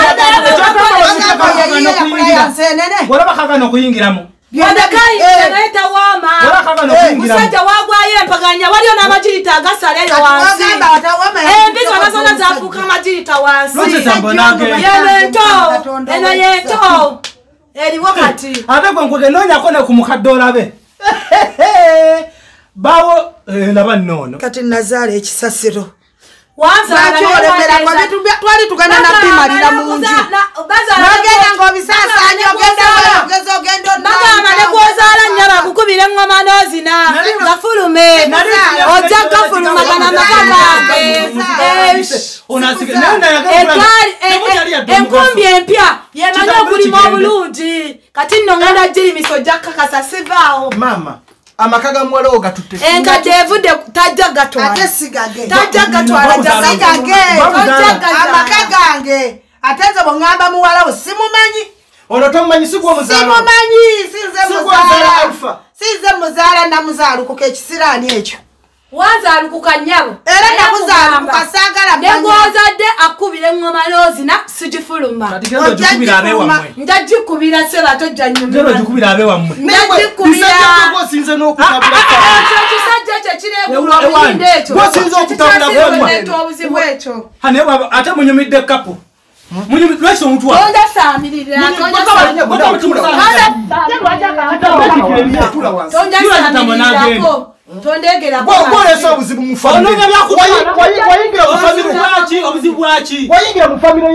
zifaolabakagana okuyingiramu musajja wagwayo empaganya waliyo n'amagirita agasaleyo wansi embizo nazona zafuuka amagirita wansi yento eno yento eriwo kati ate gwe nkwege noonyako ne ku mukadde olabe bawo laba nnono kati nazaala ekisasiro twali tugenda nabimalira mu nju nogenda ngaobisaasanya bagamba negwozaala nnyo bakukubira eŋŋoma n'ozina gafulume ojja gafulumagana amaka gange enkumbi empya yemanyi okulima obulungi kati nno ngenda girimisa ojja kakasa sivaawo mama amaka ga muwala ogatutte enkadde evudde tajja gatwala ate sigage tajja gatwala sigage amaka gange ate nze bweŋŋamba muwala wo simumanyi ono tomumanyi sigwomuzaala simumanyi sinze muzaala sinze muzaala namuzaalukuka ekisiraani ekyo wanzaalukuka nnyabo era nakuzaalukuka saagala negwozadde akubira eŋŋoma n'ozina sigifuluma nja gikubira seba tojja nyumagikubira abe wammwe osinze n'okutabula ekisajja ekyo kireebulwa omuyinde ekyo osinze okutabula leeta obuzibu ekyo ate munyumidde kapu lwaki omutwa tondasaamirirako tondegeraolesa obuzibu obuzibu bwaki wayingira mu famire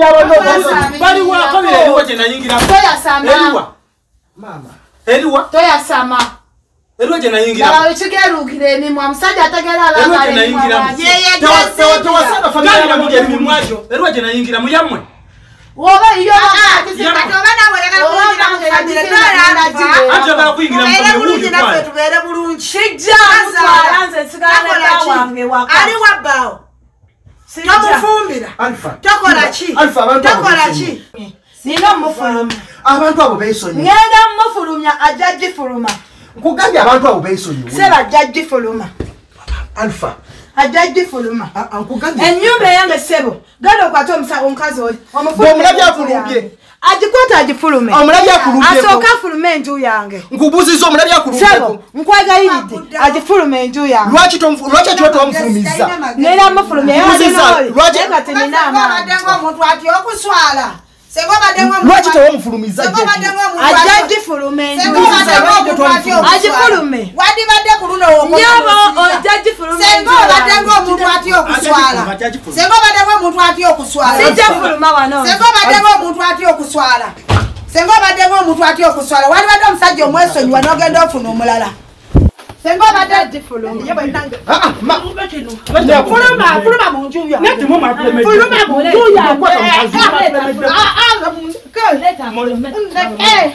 y'abaliwo kyenayingiramu toyasama eriwa toyasama Erwa je nayingira. Baba chikeruukire ni mwa musajja ategera abanga. Erwa je nayingira. Yeye Tawa tawa sana Famira mu gye mwajo. Erwa je nayingira mu yamwe. Woba iyo akisema toba nawe yakala kuyingira mu famire tara ajire. Anje bala kuyingira mu famire nafe tubere bulungi. Shijja mutwalanze sigala wange waka. Ali wabao. Tamufumbira. Alpha. Tokola ki? Alpha abantu. Tokola ki? Nino mufuluma. Abantu abo beisonyi. Ngenda mufulumya ajajji fuluma. Nkugambye abantu abo beisonyi. Seba ajajji fuluma. Alpha. Ajajji fuluma. Nkugambye. Enyumba yange sebo. Galo kwato omusawo omukazi oli. Omufulumya. Omulabye akulumbye. Ajikwata ajifulume. Omulabye akulumbye. Asoka fulume enju yange. Nkubuzizo omulabye akulumbye. Sebo, nkwagayiride. Ajifulume enju yange. Lwaki tom lwaki atwata omufulumiza? Nera mufulume Nkubuziza. Lwaki kati nina amaanyi. Omuntu ati okuswala. Sego badengo lwaki tawo omufulumiza? Ajajji fulume enju. Ajifulume. Wadi bade kuluno woko. Nyabo ojajji fulume. Sego badengo omuntu ati okuswala. Sego badengo omuntu ati okuswala. Sijja fuluma wano. Sego badengo omuntu ati okuswala. Sego badengo omuntu ati okuswala. Wadi bade omusajja omwesonyi wanogenda ofuna omulala. Sengo badde fuluma. Ah ah ma. Fuluma, fuluma munju ya. Neti mu ma fuluma. Fuluma munju ya. Ah ah ke leta fuluma. Eh.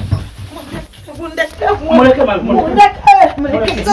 Muleke mal. Mundeke. Mundeke.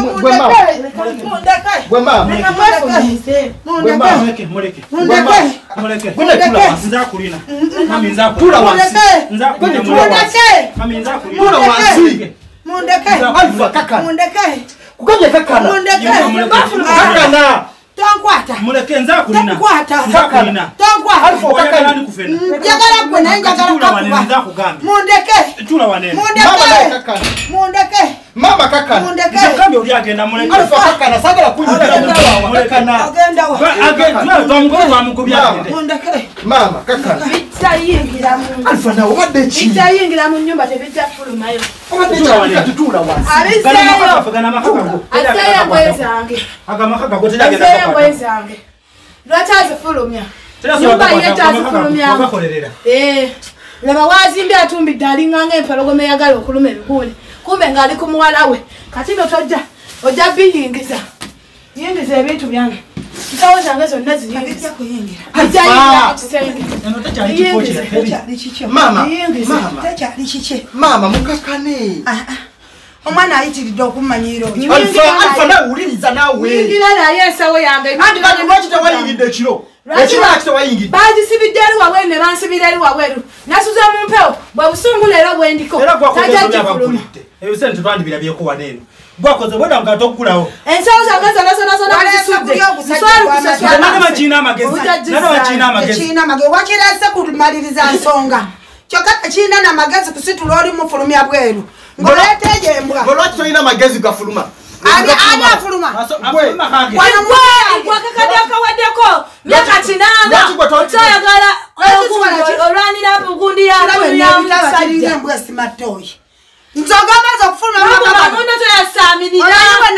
Gwema. Mundeke. Muleke, muleke. Mundeke. Muleke. Mundeke. Nza kulina. Mami nza Tula wansi. Nza kulina. Mundeke. Mami nza kulina. Tula wansi. Mundeke. Alpha kaka. Mundeke. Kugambye kakana. Mundeke. Kakana. Tonkwata. Muleke nza kulina. Tonkwata. Nza kulina. Tonkwata. Alpha kakana. Nani kufena. Njagala gwe naye njagala Tula wanene nza kakuba. kugambye. Mundeke. Tula wanene. Mama naye Mundeke. kakana. Mundeke. Mama kakana. Mundeke. Nzakambye oli agenda muleke. Alpha kakana sagala kunyira mu kakana. Agenda wa. Agenda tomukuru wa mukubya agende. Mundeke. Mama kakana. Bitayingira mu. Alpha nawe wadde ki? Bitayingira mu nyumba tebijja fulumayo. Wadde ki tutula wansi. Abiseyo. Gana makaka. Aseyo ngwezange. Aga makaka gote agenda Aseyo kwa. ngwezange. Lwaki azifulumya? Nyumba yeta azifulumya. Bakolerera. Eh. Laba wazimbi atumbidde alinganga empologoma eyagala okuluma ebikuuli. Kumbe ng'ali ku muwala we. Kati no tojja. Ojja biyingiza. Yingiza ebintu byange. Nsawo zange zonna ziyingiza. Ajja yingiza ekisenge. Eno tekyali kifo kira. Mama. Yingiza. Mama. Tekyali kiki. Mama mukakane. Omwana ayitiridde okumanyira oyo. Alpha Alpha nawe uliriza nawe. Yingira naye ensawo yange. Anti kati lwaki tewayingidde ekiro? Ekiro ati tewayingidde. Bagisibidde eri wabweru ne bansibira eri wabweru. Nasuza mu mpewo bwe busungu leero bwe ndiko. Era gwakoze byabagulidde. Ebisente twandibira byeko wanene. Gwakoze bweda nga tokulawo. Ensawo zange zonna zonna zonna bazisudde. Nswali kusasula. Nana machina amagezi. Nana machina amagezi. China amagezi. Wakirese kumaliriza nsonga. Kyokka China na magezi kusitula oli mufulumya bweru. Ngoleteje embwa. Golwaki tolina magezi gafuluma. Ani ani afuluma. Afuluma kage. Wangwe gwakakadde akawaddeko myaka kinanga okyayagala olwanira bugundi yamusajja embwa esimatoyi. Nzogamaze okufuluma amuno toyasamirira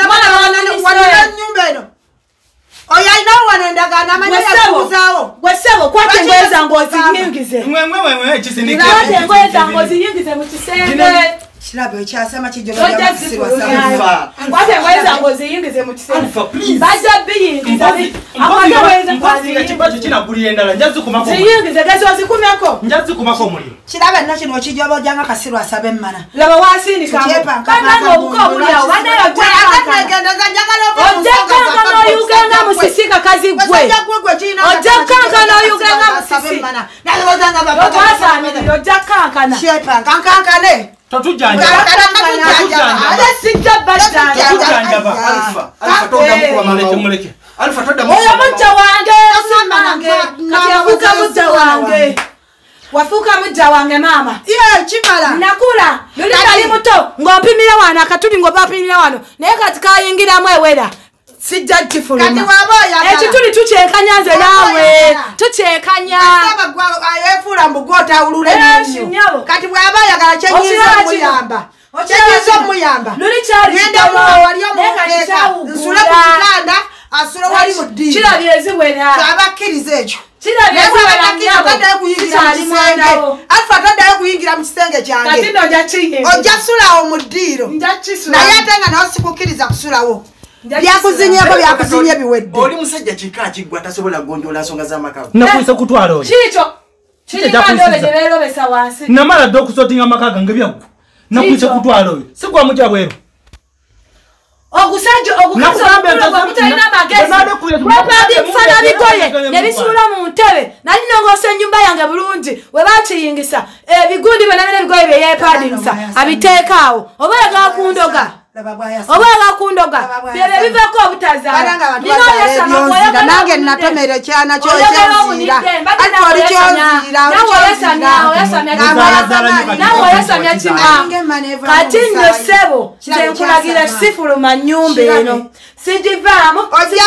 nyumba eno. Oyo alina wanendagana amanya yakuzaawo. gwesebo kwata engoye zange oziyingize. Mwe mwe mwe kisindike. Kwata engoye zange oziyingize mu kisenge. Kirabo ekyasema kijolo Kwata engoye zange oziyingize mu kisenge. Bajja biyingiza. Mpasira kibacho kinagulira endala njazi kumako. Ziyingize gazi ozikumyako. Njazi kumako muliro. Kirabo nno kino okijoba ojanga kasiru asabe emmana. Laba wasindika. Kana obuko obulyawo banayo ojjakanga n'oyuganga musisika kazi gwe. Ojjakanga n'oyuganga musisika. Otwasamirira ojjakankana. Shepa kankankane. Totujanja. Ate sijja Totujanja ba. Alpha. Alpha tonda mukwa muleke muleke. Alpha tonda mukwa. oyo mujja wange simange. Kati afuuka mujja wange. Wafuuka mujja wange mama. Ye kimala. Nakula. Luli kali muto. Ng'ompimira wano akatuli ng'obapimira wano. Naye kati kayingiramu ewera. Sijja jifuluma. Kati waba oyagala. Ekituli tukyekanya nze naawe. Tukyekanya. Saba gwa ayefula mbugota ulule nnyo. Kati bwaba oyagala kyenyiza muyamba. Kyenyiza muyamba. Luli kyali Ngenda kitono. mu wali Naye kati omuteeka. kyawugula. Nsula ku kitanda asula wali mu ddiiro. Kirabye eziwera. Abakkiriza ekyo. Kirabye eziwera nnyo. Taddayo kuyingira mu kisenge. Alpha taddayo kuyingira mu kisenge kyange. Kati nno nja kiyingira. Ojja sulawo mu ddiiro. Nja kisula. Naye ate nga n'osikuka simukkiriza kusulawo byakuzinyeko byakuzinye biwedde oli musajja kika kigwa tasobola gonjola nsonga z'amaka nakwisa kutwala oyo kikyo namala dde okusotinga amaka gange byaggwa nakwisa kutwala oyo sigwa mutya bweru ogusajja ogukasobutalina amagezi webadifana bigoye nebisula mu ntebe nali nongosa ennyumba yange bulungi we bakiyingisa ebigundi byenabina ebigoye byeyepadingisa abiteekaawo oba yagakundoga oba yagakundoga byebyo bivako obutazaala nange natomera ekyana kyokyazira ati oli kyozira nawe oyasamya kima kati nno ssebo nze nkulagira sifuluma nnyumba eno sigivaamu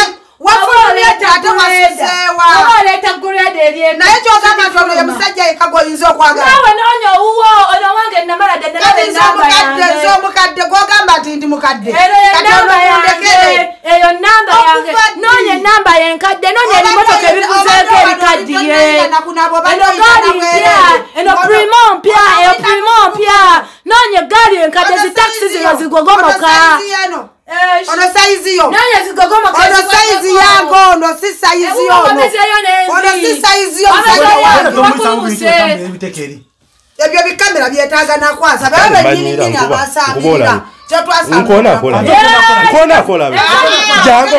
wafuleta gurede eryena naye kyogamba nti ono ye musajja yekka goyinza okwagala nawe noonya owuwo ono wange namala nze omukadde gwogamba nti ndi mukadde eyo namba yange noonya enamba yenkadde noonya ebimotoka ebikuzeeko ebikaddiye eno gaali mpya eno primo mpya eyo primo mpya noonya egaali enkadde zitakisi zino zigogomoka ono saizi yo nanye zigogomoka ono saizi yango ono si saizi yo ono si saizi yo ebyo bikamera byetaaga nakwasa baba benyini abasambira nkona kola nkona kola jango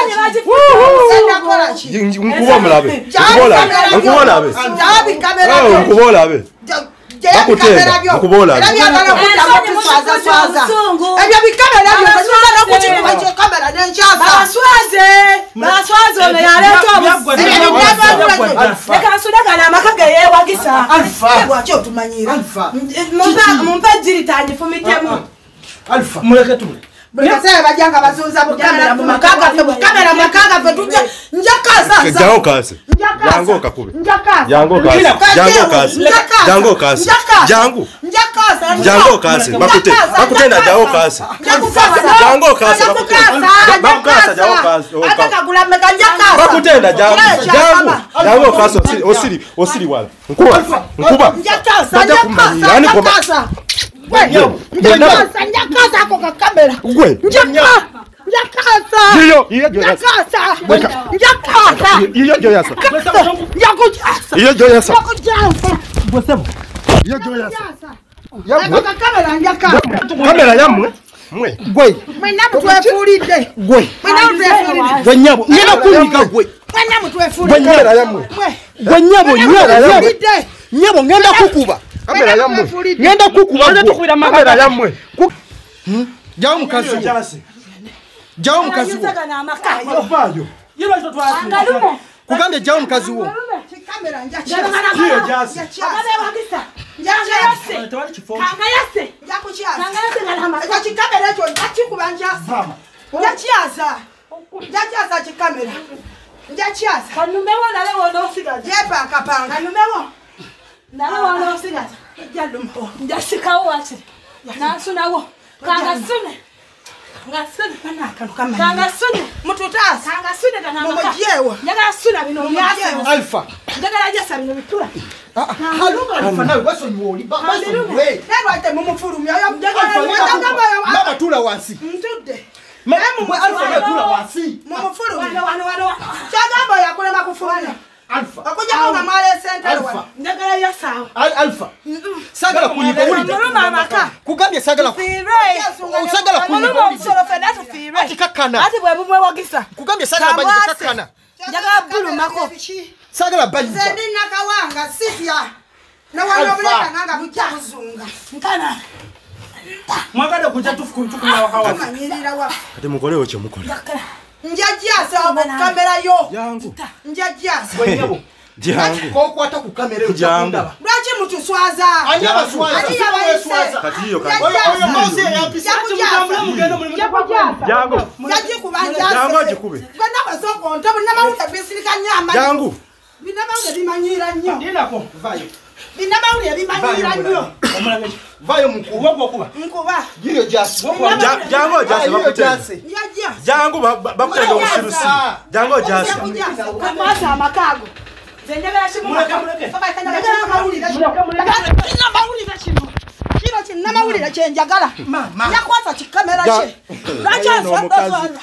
nkubo mulabe nkubola nkubola be jabi kamera nkubola be bakutenda nkubola be ebyo bikamera byo baswaza n'okukikuba ekyo kamera n'enkyasa baswaze baswaze ono yaleeta obusi leka nsudagana amaka ge yeewagisa lwaki otumanyira mumpe ejjiri tangifumitemu muleke tule Bukasaya bajanga bazunza bukamera mu makaga fe bukamera makaga fe tuje njakaza jango kasi jango kakube njakaza jango kasi jango kasi jango kasi jango njakaza jango kasi bakute bakutenda jango kasi jango kasi bakutenda bakukasa jango kasi atakagula meka njakaza bakutenda jango jango jango kasi osiri osiri osiri wala nkuba nkuba njakaza njakaza njakaza Weyo, njakaza njakaza ako kamera. Gwe. Njakaza. Njakaza. Iyo, iyo joyasa. Njakaza. Njakaza. Iyo joyasa. Njakaza. Iyo joyasa. Njakaza. Bosebo. Iyo joyasa. Yamwe kamera njakaza. Kamera yamwe. Mwe. Gwe. Mwena mutwefulidde. Gwe. Mwena mutwefulidde. Gwe nyabo. Nyina kunyika gwe. Mwena mutwefulidde. Gwe kamera yamwe. Gwe nyabo nyabo yamwe. Nyabo ngenda kukuba. Kamera yamwe. Ngenda kukuba gwe. Kamera yamwe. Jawo mukazi. Jawo mukazi wo. Vayo. yilo to twasi kugambye jawo mukazi wo. Kamera njachira. Kiyo jasi. Njachira. tawali kifo. Kanga yase. Njakuchira. Kanga yase ngalama. Eko chikamera echo njachikuba njasa. Njachiaza. Njachiaza chikamera. Njachiaza. Kanumewo nale wono sigaza. Yepa akapanga. Kanumewo. Nale wono sigaza. Jalumpo. Njasikawo wachi. Nansunawo. Kanga sune. Ngasune Manaka kamera. Kanga sune. Mututasa. Kanga sune kana maka. Mujewa. Nyaga suna bino myasa. Alpha. Ndagala jasa bino bitula. Ah, halunga alpha nawe waso nyoli. Baso we. Lero ate mumufurumya yo Alpha mama tula wansi. Mtude. Memu mwe alpha na tula wansi. Mumufurumya. Wano wano wano. Chagamba yakule makufurumya. Alpha. Akuja kwa male center Alpha. wa. Ndagala jasa. Al alpha. Sagala kunyika uli. Muluma amaka. Kugambye sagala. Fire. Sagala kunyika Muluma uli. omusolo fena tufire. Ati kakana. Ati bwe bumwe wagisa. Kugambye sagala banyi kakana. Njagala bulu mako. Sagala banyi. Zendi nakawanga sifya. Na wanobuleka nanga bukuzunga. Nkana. mwagade kuja tufu tukuna wakawa Manyirira wa. Ati mukolewo kye mukola. Njajasa mu kamera yo. Yangu. Njajasa. wenyabo Jangu. ko kwata ku kamera Jangu. Lwaki mutuswaza? ani abaswaza Ani yabayise. Kati hiyo kati. oyo mose yapisa Njajasa. mugendo mulimu Jangu. Jaji kubanja. Jangu agikube. Bana basoko ntobo namawuta bisirika nyamba. Jangu. Bina mawuta bimanyira nnyo. ndinako vayo Bina mawuta bimanyira nnyo. omulage vayo mukuba uwo kuba Nkuba. giro jasi Jangu jasi bakutenda. Njajasa. Jangu bakutenda obusirusi. Jangu jasi. Kamasa amakago. Zenjagala shimu. muleke muleke Papa kanya kanya mawulira. muleke muleke Kina mawulira kino. Kino kati namawulira kyenjagala yakwata kikamera kye lwakyaswaza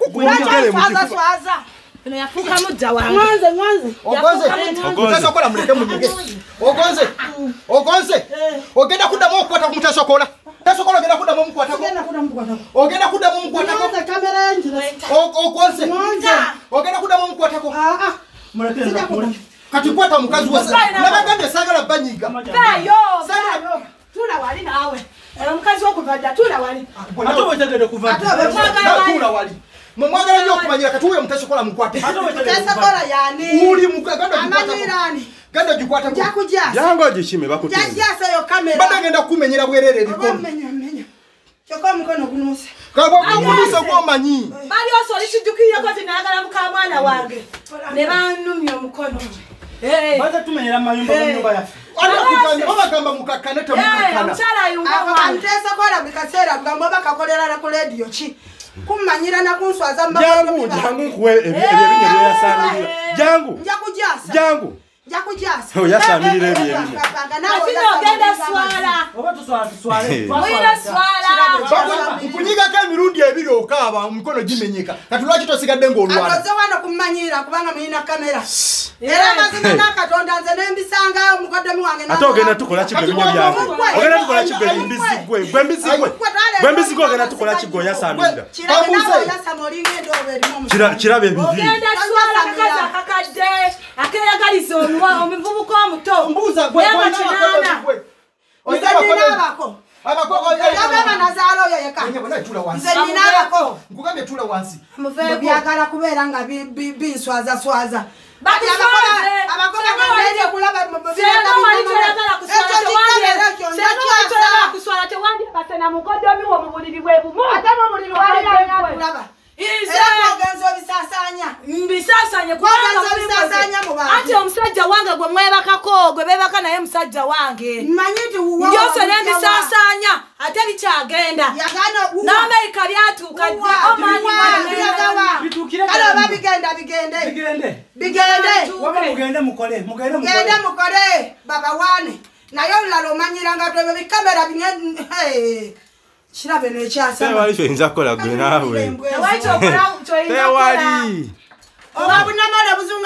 eno yafuuka mudda wange mwanze mwanze mutasokola muleke munyige ogonze ogonze ogenda kuddamu okukwata ku mutasokola tasokola ogenda kuddamu omukwatako ogenda kuddamu omukwatako ogonze ogenda kuddamu omukwatako kati kwata mukazi wase nabagambye saagala banyiga tula wali naawe omukazi wokuvadda tula wali ate wetegede kuvadda tula wali mwagala nnyo okumanyira kati uyo mutasokola mukwate mutasokola yani uli muganda amanyirani ganda gikwata jakujasa yango gishime bakutenga jakujasa yo kamera bada ngenda kumenyera bwerere ebikono menya menya choko mukono kunuse kabo kunuse kwa manyi bali osoli kijukiye ko tinagala muka mwana wange ne banumya omukono eh baza tumenyera mayumba mu nyumba yafe ana kukani baba kamba mukakane te mukakana mchala yunga antesokola bikasera ngamba bakakolera na ku radio chi kumanyira na kunswaza mbako jangu jangu kwe ebinyo yasamira jangu njakujasa jangu njakujasa o yasamira ebinyo atino genda swala oba tuswala tuswale twaswala swala kunyiga ka mirundi ebiri okaba mikono gimenyeka kati lwaki tosigadde ng'olwana atoze wano kumanyira kubanga mulina kamera era mazina nakatonda nze nembisanga omukoddemu wange ate ogenda tukola kigo ebinyo byawe ogenda tukola kigo embizigwe gwe embizigwe gwe embizigwe ogenda tukola kigo yasamira kirabe ebibi ogenda swala kakazi akakadde akeyagaliza omuvubuka omuto mbuuza gwe nabako abakogaba nazalo oyo yeka nze ninabako nkugambye tula wansi muve byagala kubeera nga binswaza swaza kuswala tewandi akasena mukodomi wo mubuliri bwe bumu ate mubuliri walikulaba ogenza obisasanya mbisasanye kubanga ati omusajja wange gwe mwebakako gwe bebaka naye musajja wange ndyose nembisasanya ate bikyagenda n'amerika byatuuka kale oba bigenda bigende mugende mukole mugende mukole babawane naye olulala omanyiranga twebyo bikamera bine kirabe nekyasa tewali kyoyinza kukola gwe naawe tewali oba bunamala buzunga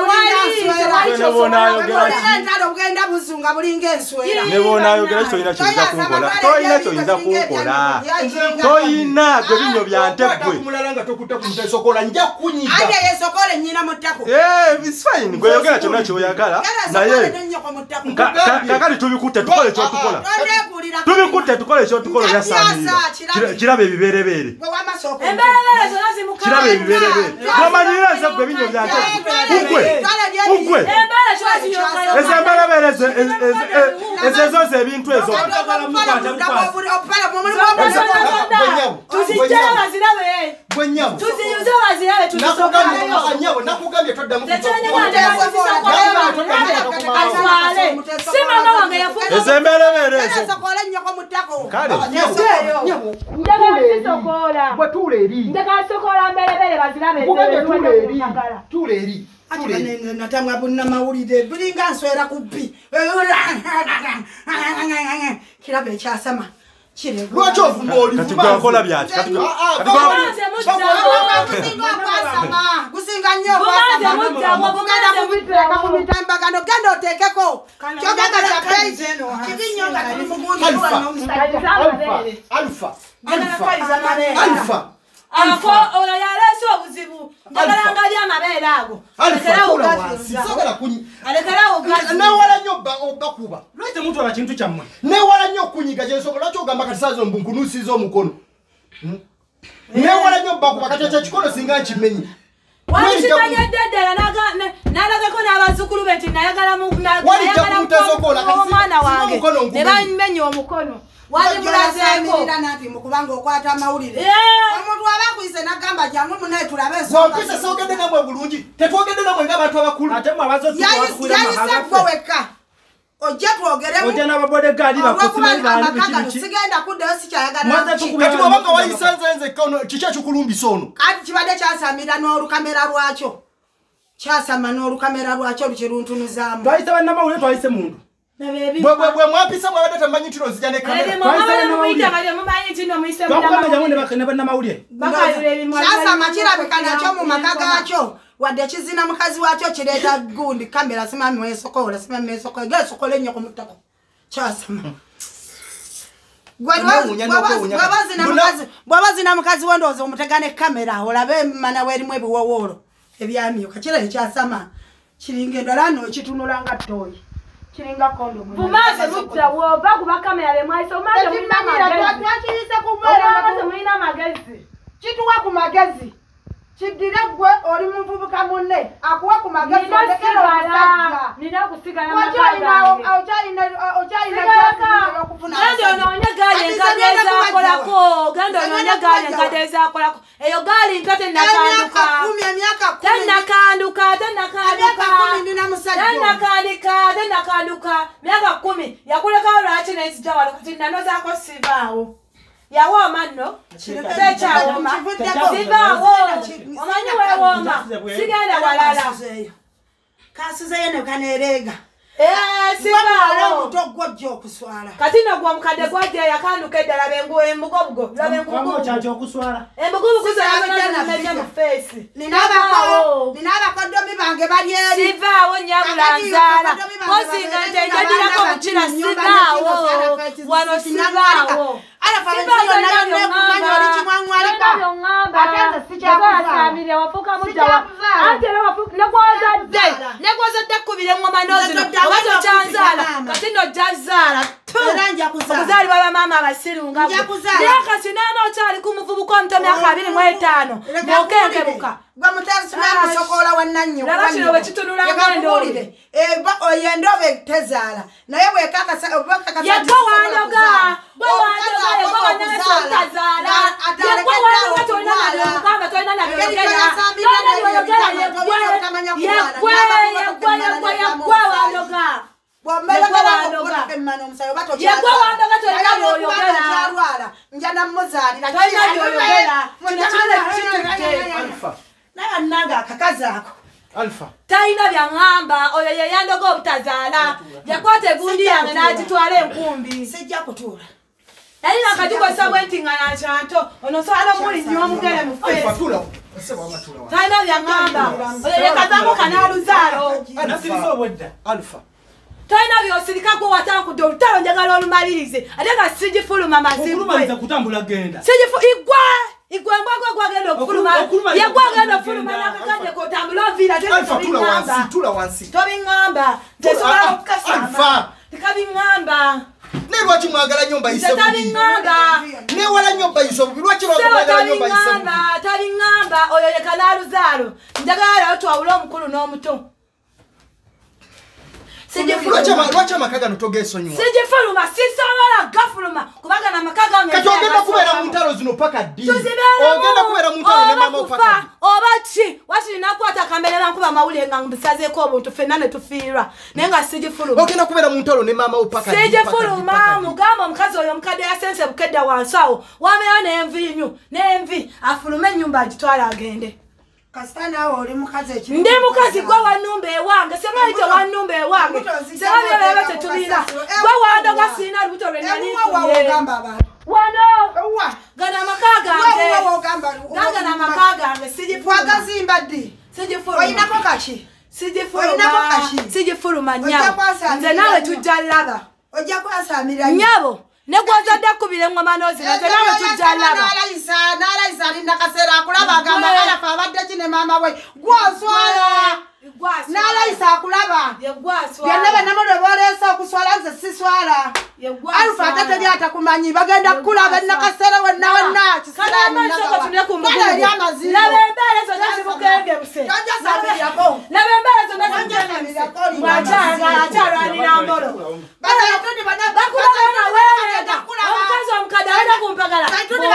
buzunga ogenda buzunga bulinga enswera ne bonaayogera kyoyina kyoyinza kunkola toyina kyoyinza kunkola toyina gwe binyo byantegwe mulala nga tokutte ku mutesokola nja kunyiga ate yesokola ennyina mu ttako it's fine gwe yogera kyonna kyoyagala naye kakati tubikutte tukole kyotukola tubikutte tukole kyotukola yasamira kiraba ebiberebeere kiraba ebiberebeere gwamanyira nze gwe binyo byantegwe ugwe ugwe ezemberebeere ezezo ze ebintu ezo nakugambye toddamu ezemberebeere ezo bwe tuula eri tuula eri natamwa bunamawulire bulinga nswera ku bbi kiraba ekyasama lwaki ovuma oligusinga nnyo ogenda kubiteeka ku mitambagano genda oteekeko kyogenda kibi nnyo nga tuli mugundialfa ako oyo yaleese obuzibu njagala ngali amabeere ago newala nnyo bakuba lwaki mutwala kintu kyammwe newala nnyo okunyiga kyensobola lwaki ogamba kati saazo mbunkunuusiza omukono newala nnyo bakuba kati ekyo ekikono singa nkimenyi walikimanyedde ddala nalagako n'abazzukulu be nti nayagala omwana wange ne bamenya omukono wali mulazeeko mukubanga okwata amawulire omuntu aba akuyise nagamba jangu munaye tulabe wampise soogedde namwe bulungi tetwogedde namwe ng'abantu abakulu yayise gwe wekka ojja twogeremsigenda kuddeyo sikyayagala obanga wayisa nze nzekka kiki ekikulumbisa ono kati kibadde kyasamira n'olukamera lwakyo kyasama n'olukamera lwakyo lukiruntunuzaamu twayise bannamawulire twayise muntu bwe bwe bwe mwapisa mwabadde tamanyi tino zijja ne kamera Bakoma jamone bakana bana mawulye sasa machira bekana cyo mu makaga cyo wadde kizina mukazi wacho kireta gundi kamera simami wesokola simami wesokola gasokole nyo kumutako chasama Bwabazi na mukazi wandoze umutegane kamera olabe mana weri mwebi wowolo ebyamyo kachira ekyasama kiringendo lano kitunulanga toyi kiringa kondo bumaze mutya wo bakuba kamera be mwaise umaze mwina magezi twakirisa kumwera umaze mwina magezi kituwa ku magezi kidire gwe oli muvubuka munne akuwa ku magezi ndekera nina kusigala makaga ochaina ochaina okufuna ndio nonya gale kadeza kolako gando nonya gale kadeza kolako eyo gali nkate nakanduka kumi miaka kumi tena kanduka tena kanduka kumi ndina musajjo tena kandika tena kanduka miaka kumi yakuleka lwachi na isijawalo kati nanoza ko sivao yawo manno techa woma sivao omanyi we woma sigenda walala kasuze yene kanerega eh sivao mutogwajjo okuswala kati no gwa mukade gwaje yakanduka edala bengu embugobugo labe Kwa chacho okuswala embugobugo kuzala na meja mu face ninabako ninabako domi bange balyeri sivao nyabulanzala kosinga ndejadira ko mukira sivao wano sivao ala fabio na ne kumanya oli kimwangwalika atenza sikyakuzamira wafuka mujawa ate lo wafuka negwaza de negwaza de kubire ngoma nozi obazo chanzala kati no jazala eranja kuzala kuzali baba mama abasirunga ndeka sinama ochali kumuvubuko mtomi akabiri mu etano mokenke buka gwa mutari simama sokola wananyo nabashiro bechitunula ngendo e ba oyendobe tezala naye bwe kaka sa obaka kaka yego wandoga bo wandoga yego wandoga tazala yego wandoga tona na kama tona na bebekenya tona ni wandoga yego yego yego yego wandoga Bwambela kala okona kemmano musayo bato yego wandoga tona na oyogala njana muzali na tona oyogala munachana Alpha na nanga kakazako Alpha taina bya ngamba oyo ye yandogo obutazala yakwate gundi yange najitwala enkumbi sijja kutula yali nakatuko sabwenti ngana chanto ono sala muli nyo mugere mu Alpha face tula sema amatula wa taina bya ngamba oyo ye kazamo kanaluzalo Nasirizo obwedda Alpha taina byo sirika ko watanku do talo njagala olumalirize atenga siji fuluma mazibu Okulumaliza kutambula genda siji fu igwa igwa mbagwa gwagenda okufuluma yagwagenda okufuluma nakakande ko tambula vila tena Alpha tula wansi tula wansi tobi ngamba tesobola okukasama Alpha tikabi ngamba ne lwaki mwagala nyumba isebu tabi ngamba ne wala nyumba isebu lwaki mwagala nyumba isebu tabi ngamba oyo ye kanaluzalo njagala otwawula omukulu n'omuto lwaki amakaga notogesonyiwa sijifuluma sisobola gafuluma kubanga namakaga kati ogenda kubeera mu ntalo zino paka ddi ogenda kubeera mu ntalo ne mama opaka ddi oba ki wati nakwata akambere bankuba amawulire nga mbisazeeko obuntu ffenna ne tufiirwa naye nga sijifuluma ogenda kubeera mu ntalo ne mama opaka ddi sijifuluma mugamba omukazi oyo omukadde yasense bukedda wansi awo wabeera n'enviinyu n'envi afulume ennyumba agitwala agende kasitana oli mukazi ekimu ndi mukazi gwe wannumba ewange sebaite wannumba ewange sebabye baba tetubira gwe wandoga siina lubuto lwe nalifuye wano gana amaka gange gana amaka gange sijifwagazimba ddi sijifuluma oyinako kaki sijifuluma sijifuluma nyabo nze nawe tujja laba ojja kwasamira nyabo negwazadde akubira engoma n'ozina nze nawe tujja laba nalayisa nalayisa alinda kaseera akulaba agamba alafa abadde ki ne maama we gwoswala nalayisa akulaba byonna bannamulwe booleesa okuswala nze siswala Alpha ate teri atakumanyi bagenda kukulaba nakaseera wenna wenna kisalaamulaba eri amazima laba embeera zonna zimukengebuse tonjasabirirako laba embeera zonna zimukengebuse bwakyalwanira mbolo bakulabana weerega omukazi omukadde alina kumpagala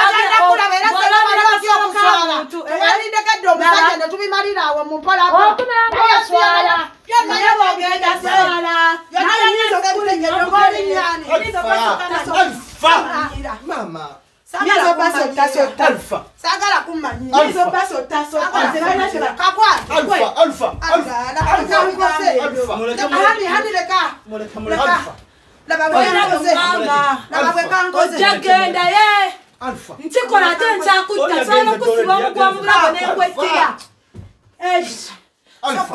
walindekadde omusajja ne tubimalira awo mu mpolapo okumeyanga naye bwogenda swala Alpha mama Nizo baso taso Alpha. Sagala kumani. Nizo baso taso. Kakwa. Alpha, Alpha, Alpha. Alpha. Hadi hadi leka. Alpha. La baba yangoze. La baba yangoze. Ojagenda ye. Alpha. Ntikola tenza kutasana kusiba mugwa murabo ne kwetira. Eish. Alpha.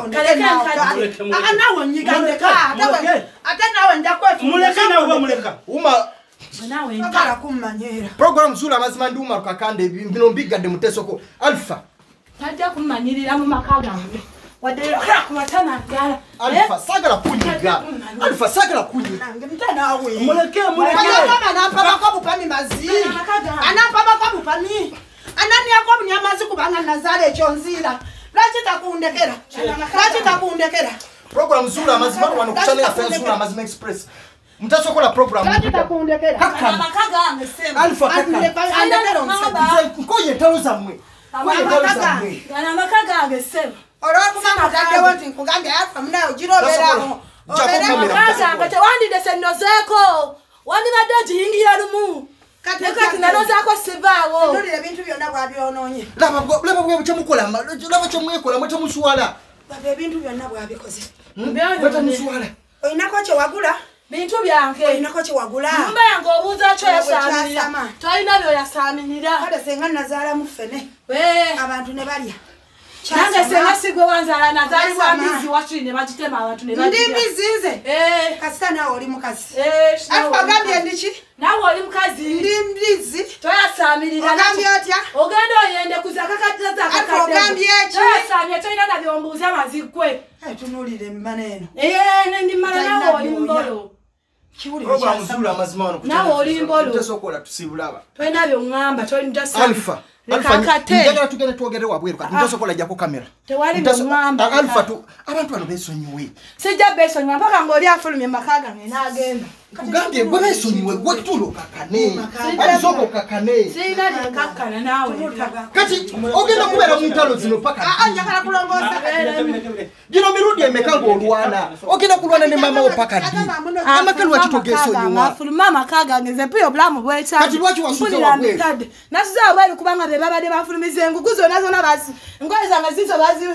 Aka nawe nyigandeka. Ate nawe ndakwefu. Muleka nawe muleka. Uma nawe Akala kumanyera. program zula mazima ndi Uma Rukakande bino mbigadde mutesoko. Alpha. tajja kumanyirira mu maka gange. Wadde kumatana ngala. Alpha sagala kunyiga. Alpha sagala kunyiga. Mtana awe. Muleke muleke. Mama anapaba kwa bupani mazi. Anapaba kwa bupani. Anani yako mnyamazi kubanga nazale chonzira. Laki takundekera. Laki takundekera. Program zula mazima wano kuchane ya Fea Zula Mazima Express. Mtasokola program. Laki takundekera. Maka gange sema. Alpha kakana. Ngoye taluza mwe. Ngoye taluza mwe. Gana maka gange sema. Ora kuma mutadde wonti kugambe Alpha mnayo jiroberaho. Kati wandide seno zeko. Wandi badde jiyingira lumu. Kati nalo zako sivaawo. Ndolire bintu byonna bwabyononye. Laba laba bwe kyemukola laba kyemwekola mwete muswala. Baba ebintu byonna bwabikoze. Mwete muswala. Oyinako kye wagula? Bintu byange. Oyinako kye wagula? Nyumba yange obuuza kyo yasaminira. Tolina byo yasaminira. Kale senga nazaala mu ffene. Wee. Abantu ne balya. Nange senga sigwe wanzaala nazaalibwa mbizi wakiri ne bagitema abantu ne balya. Ndi mbizi nze? Eh. Kasita naawe oli mukazi. Eh. Alpha agambye ndiki? Naawe oli mukazi. Ndi mbizi. Toyasamirira. Ogambye otya? Ogenda oyende kuzakakadde zakakadde. Alpha ogambye eki? Toyasamye tolina na byombuuza mazigwe. Tunuulire mmaneno. Eh, ndi mala naawe oli mbolo. Program zula mazima wano kuchane. Nawe oli mbolo. Mtasokola tusibulaba. Tolina byongamba tolina sa. Alpha. Alpha njagala tugende twogere wabweru kati mtasokola jjako kamera. Tewali byongamba. Alpha tu abantu bano besonyiwe. Sijja besonyiwa mpaka ng'oli afulumye maka gange n'agenda. Kugambye gwe besonyiwe gwe tulo kakane. Alisoko kakane. Sirina nkakkana naawe. Kati ogenda kubeera mu ntalo zino paka. Ah, njagala kulongoosa. Gino mirudi emeka ng'olwana. Ogenda kulwana ne mama wo paka ddi. Amakulu wakitogesonyiwa. Afuluma amaka gange nze mpuya obulamu bw'ekyalo. Kati lwaki wasuza wabweru? Nasuza wabweru kubanga be babadde bafulumiza engugu zonna zonna basi. Engoye zange zizo bazi.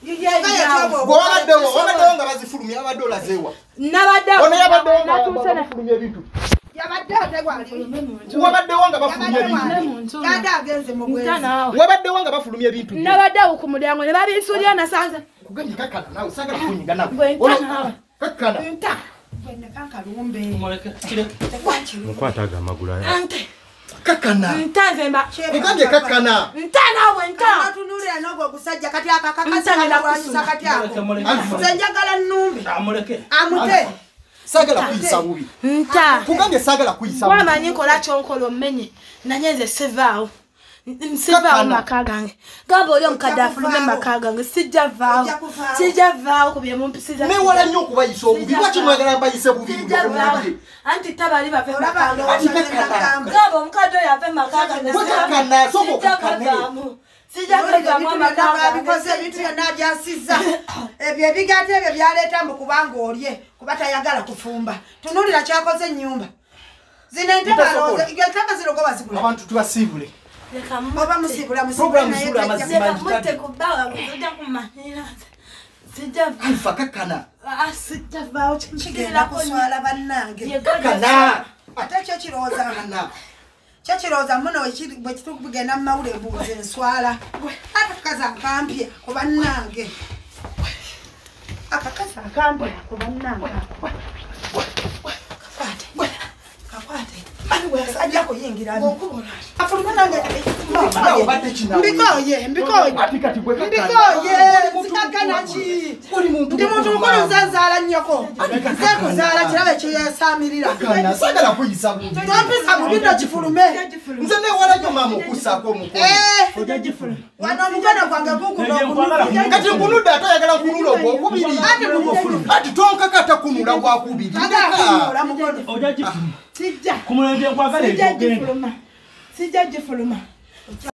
Wabaddewo wabaddewo nga bazifulumya abadde olazeewa. Nabaddewo. Ono yabaddewo nga bafulumya ebintu. Yabaddewo tegwali. Wabaddewo nga bafulumya ebintu. Yadde agenze mu bwezi. Wabaddewo nga bafulumya ebintu. Nabaddewo ku mulyango ne babinsuulira nasanze. Kugambye kakkana naawe saagala kunyiga nawe. Gwe nta naawe. Kakkana. Nta. Gwenne kankalumbe. Muleke kire. Mukwataga amagulu aya. Ante. Kakkana. Nta nze mba. Kugambye kakkana. Nta naawe nta. Atunulira n'ogwo ogusajja kati akakakasa kalwanyisa kati ako. Nze njagala nnumbe. Amuleke. Amute. Saagala kuyisa bubi. Nta. Kugambye saagala kuyisa bubi. Wamanyi nkola kyonkola omenye. Nanye nze sivaawo. Sivaawo maka gange. Gamba oli omukadde afulume maka gange. Sijja vaawo. Sijja vaawo ku bye mumpisiza. Neewala nnyo okubayisa obubi. Lwaki mwagala mbayise bubi? Sijja vaawo. Anti tabali bave maka gange. Ati kakkana. Gamba omukadde oyo ave maka gange. Gwe kakkana soko kakkane. Sijja kuvaamu amaka gange. Bikoze ebintu byonna agyasizza. Ebyo ebigaata ebyo byaleeta mbu kubanga olye kuba tayagala kufumba. Tunuulira kyakoze ennyumba. Zino entabaloze entaba zirogoba zigula. Abantu tubasiibule. Oba musiibula Program zula mazima mutte ku bbaga ojja kumanyira. Sijja Alpha kakkana. sijja vaawo kigenda kigirako kuswala bannange. Kakkana. Ate kyo kirowooza Kakkana. kyo kirowooza muno bwe kitugenda mu mawulire mbuuza enswala. Akakazi akampya ku bannange. Akakazi akampya ku bannange. Kakwate. Kakwate. Ani bwe yasajja kuyingira. Afuluma nange. Mbikoye, mbikoye. Ati kati gwe kakkana. Mbikoye. Zikakkana ki? Oli muntu Ndi muntu mukulu nze nzaala nnyoko. Nze kuzaala kirabe kyeyasamirira. Kakkana saagala kuyisa bubi. Tompisa bubi no kifulume. Nze neewala nnyo maama okussaako omukono. Eh. Ojja gifuna. Wano omukono gwange gukuba okunula. Kati nkunudde ate ayagala nkunula ogwokubiri. Ati mugufuluma. Ati tonkakata kunula gwakubiri. Agala mukono. Ojja gifuna. Sijja. Kumulembe nkwagala Sijja ekyo ogenda. gifuluma. Sijja gifuluma.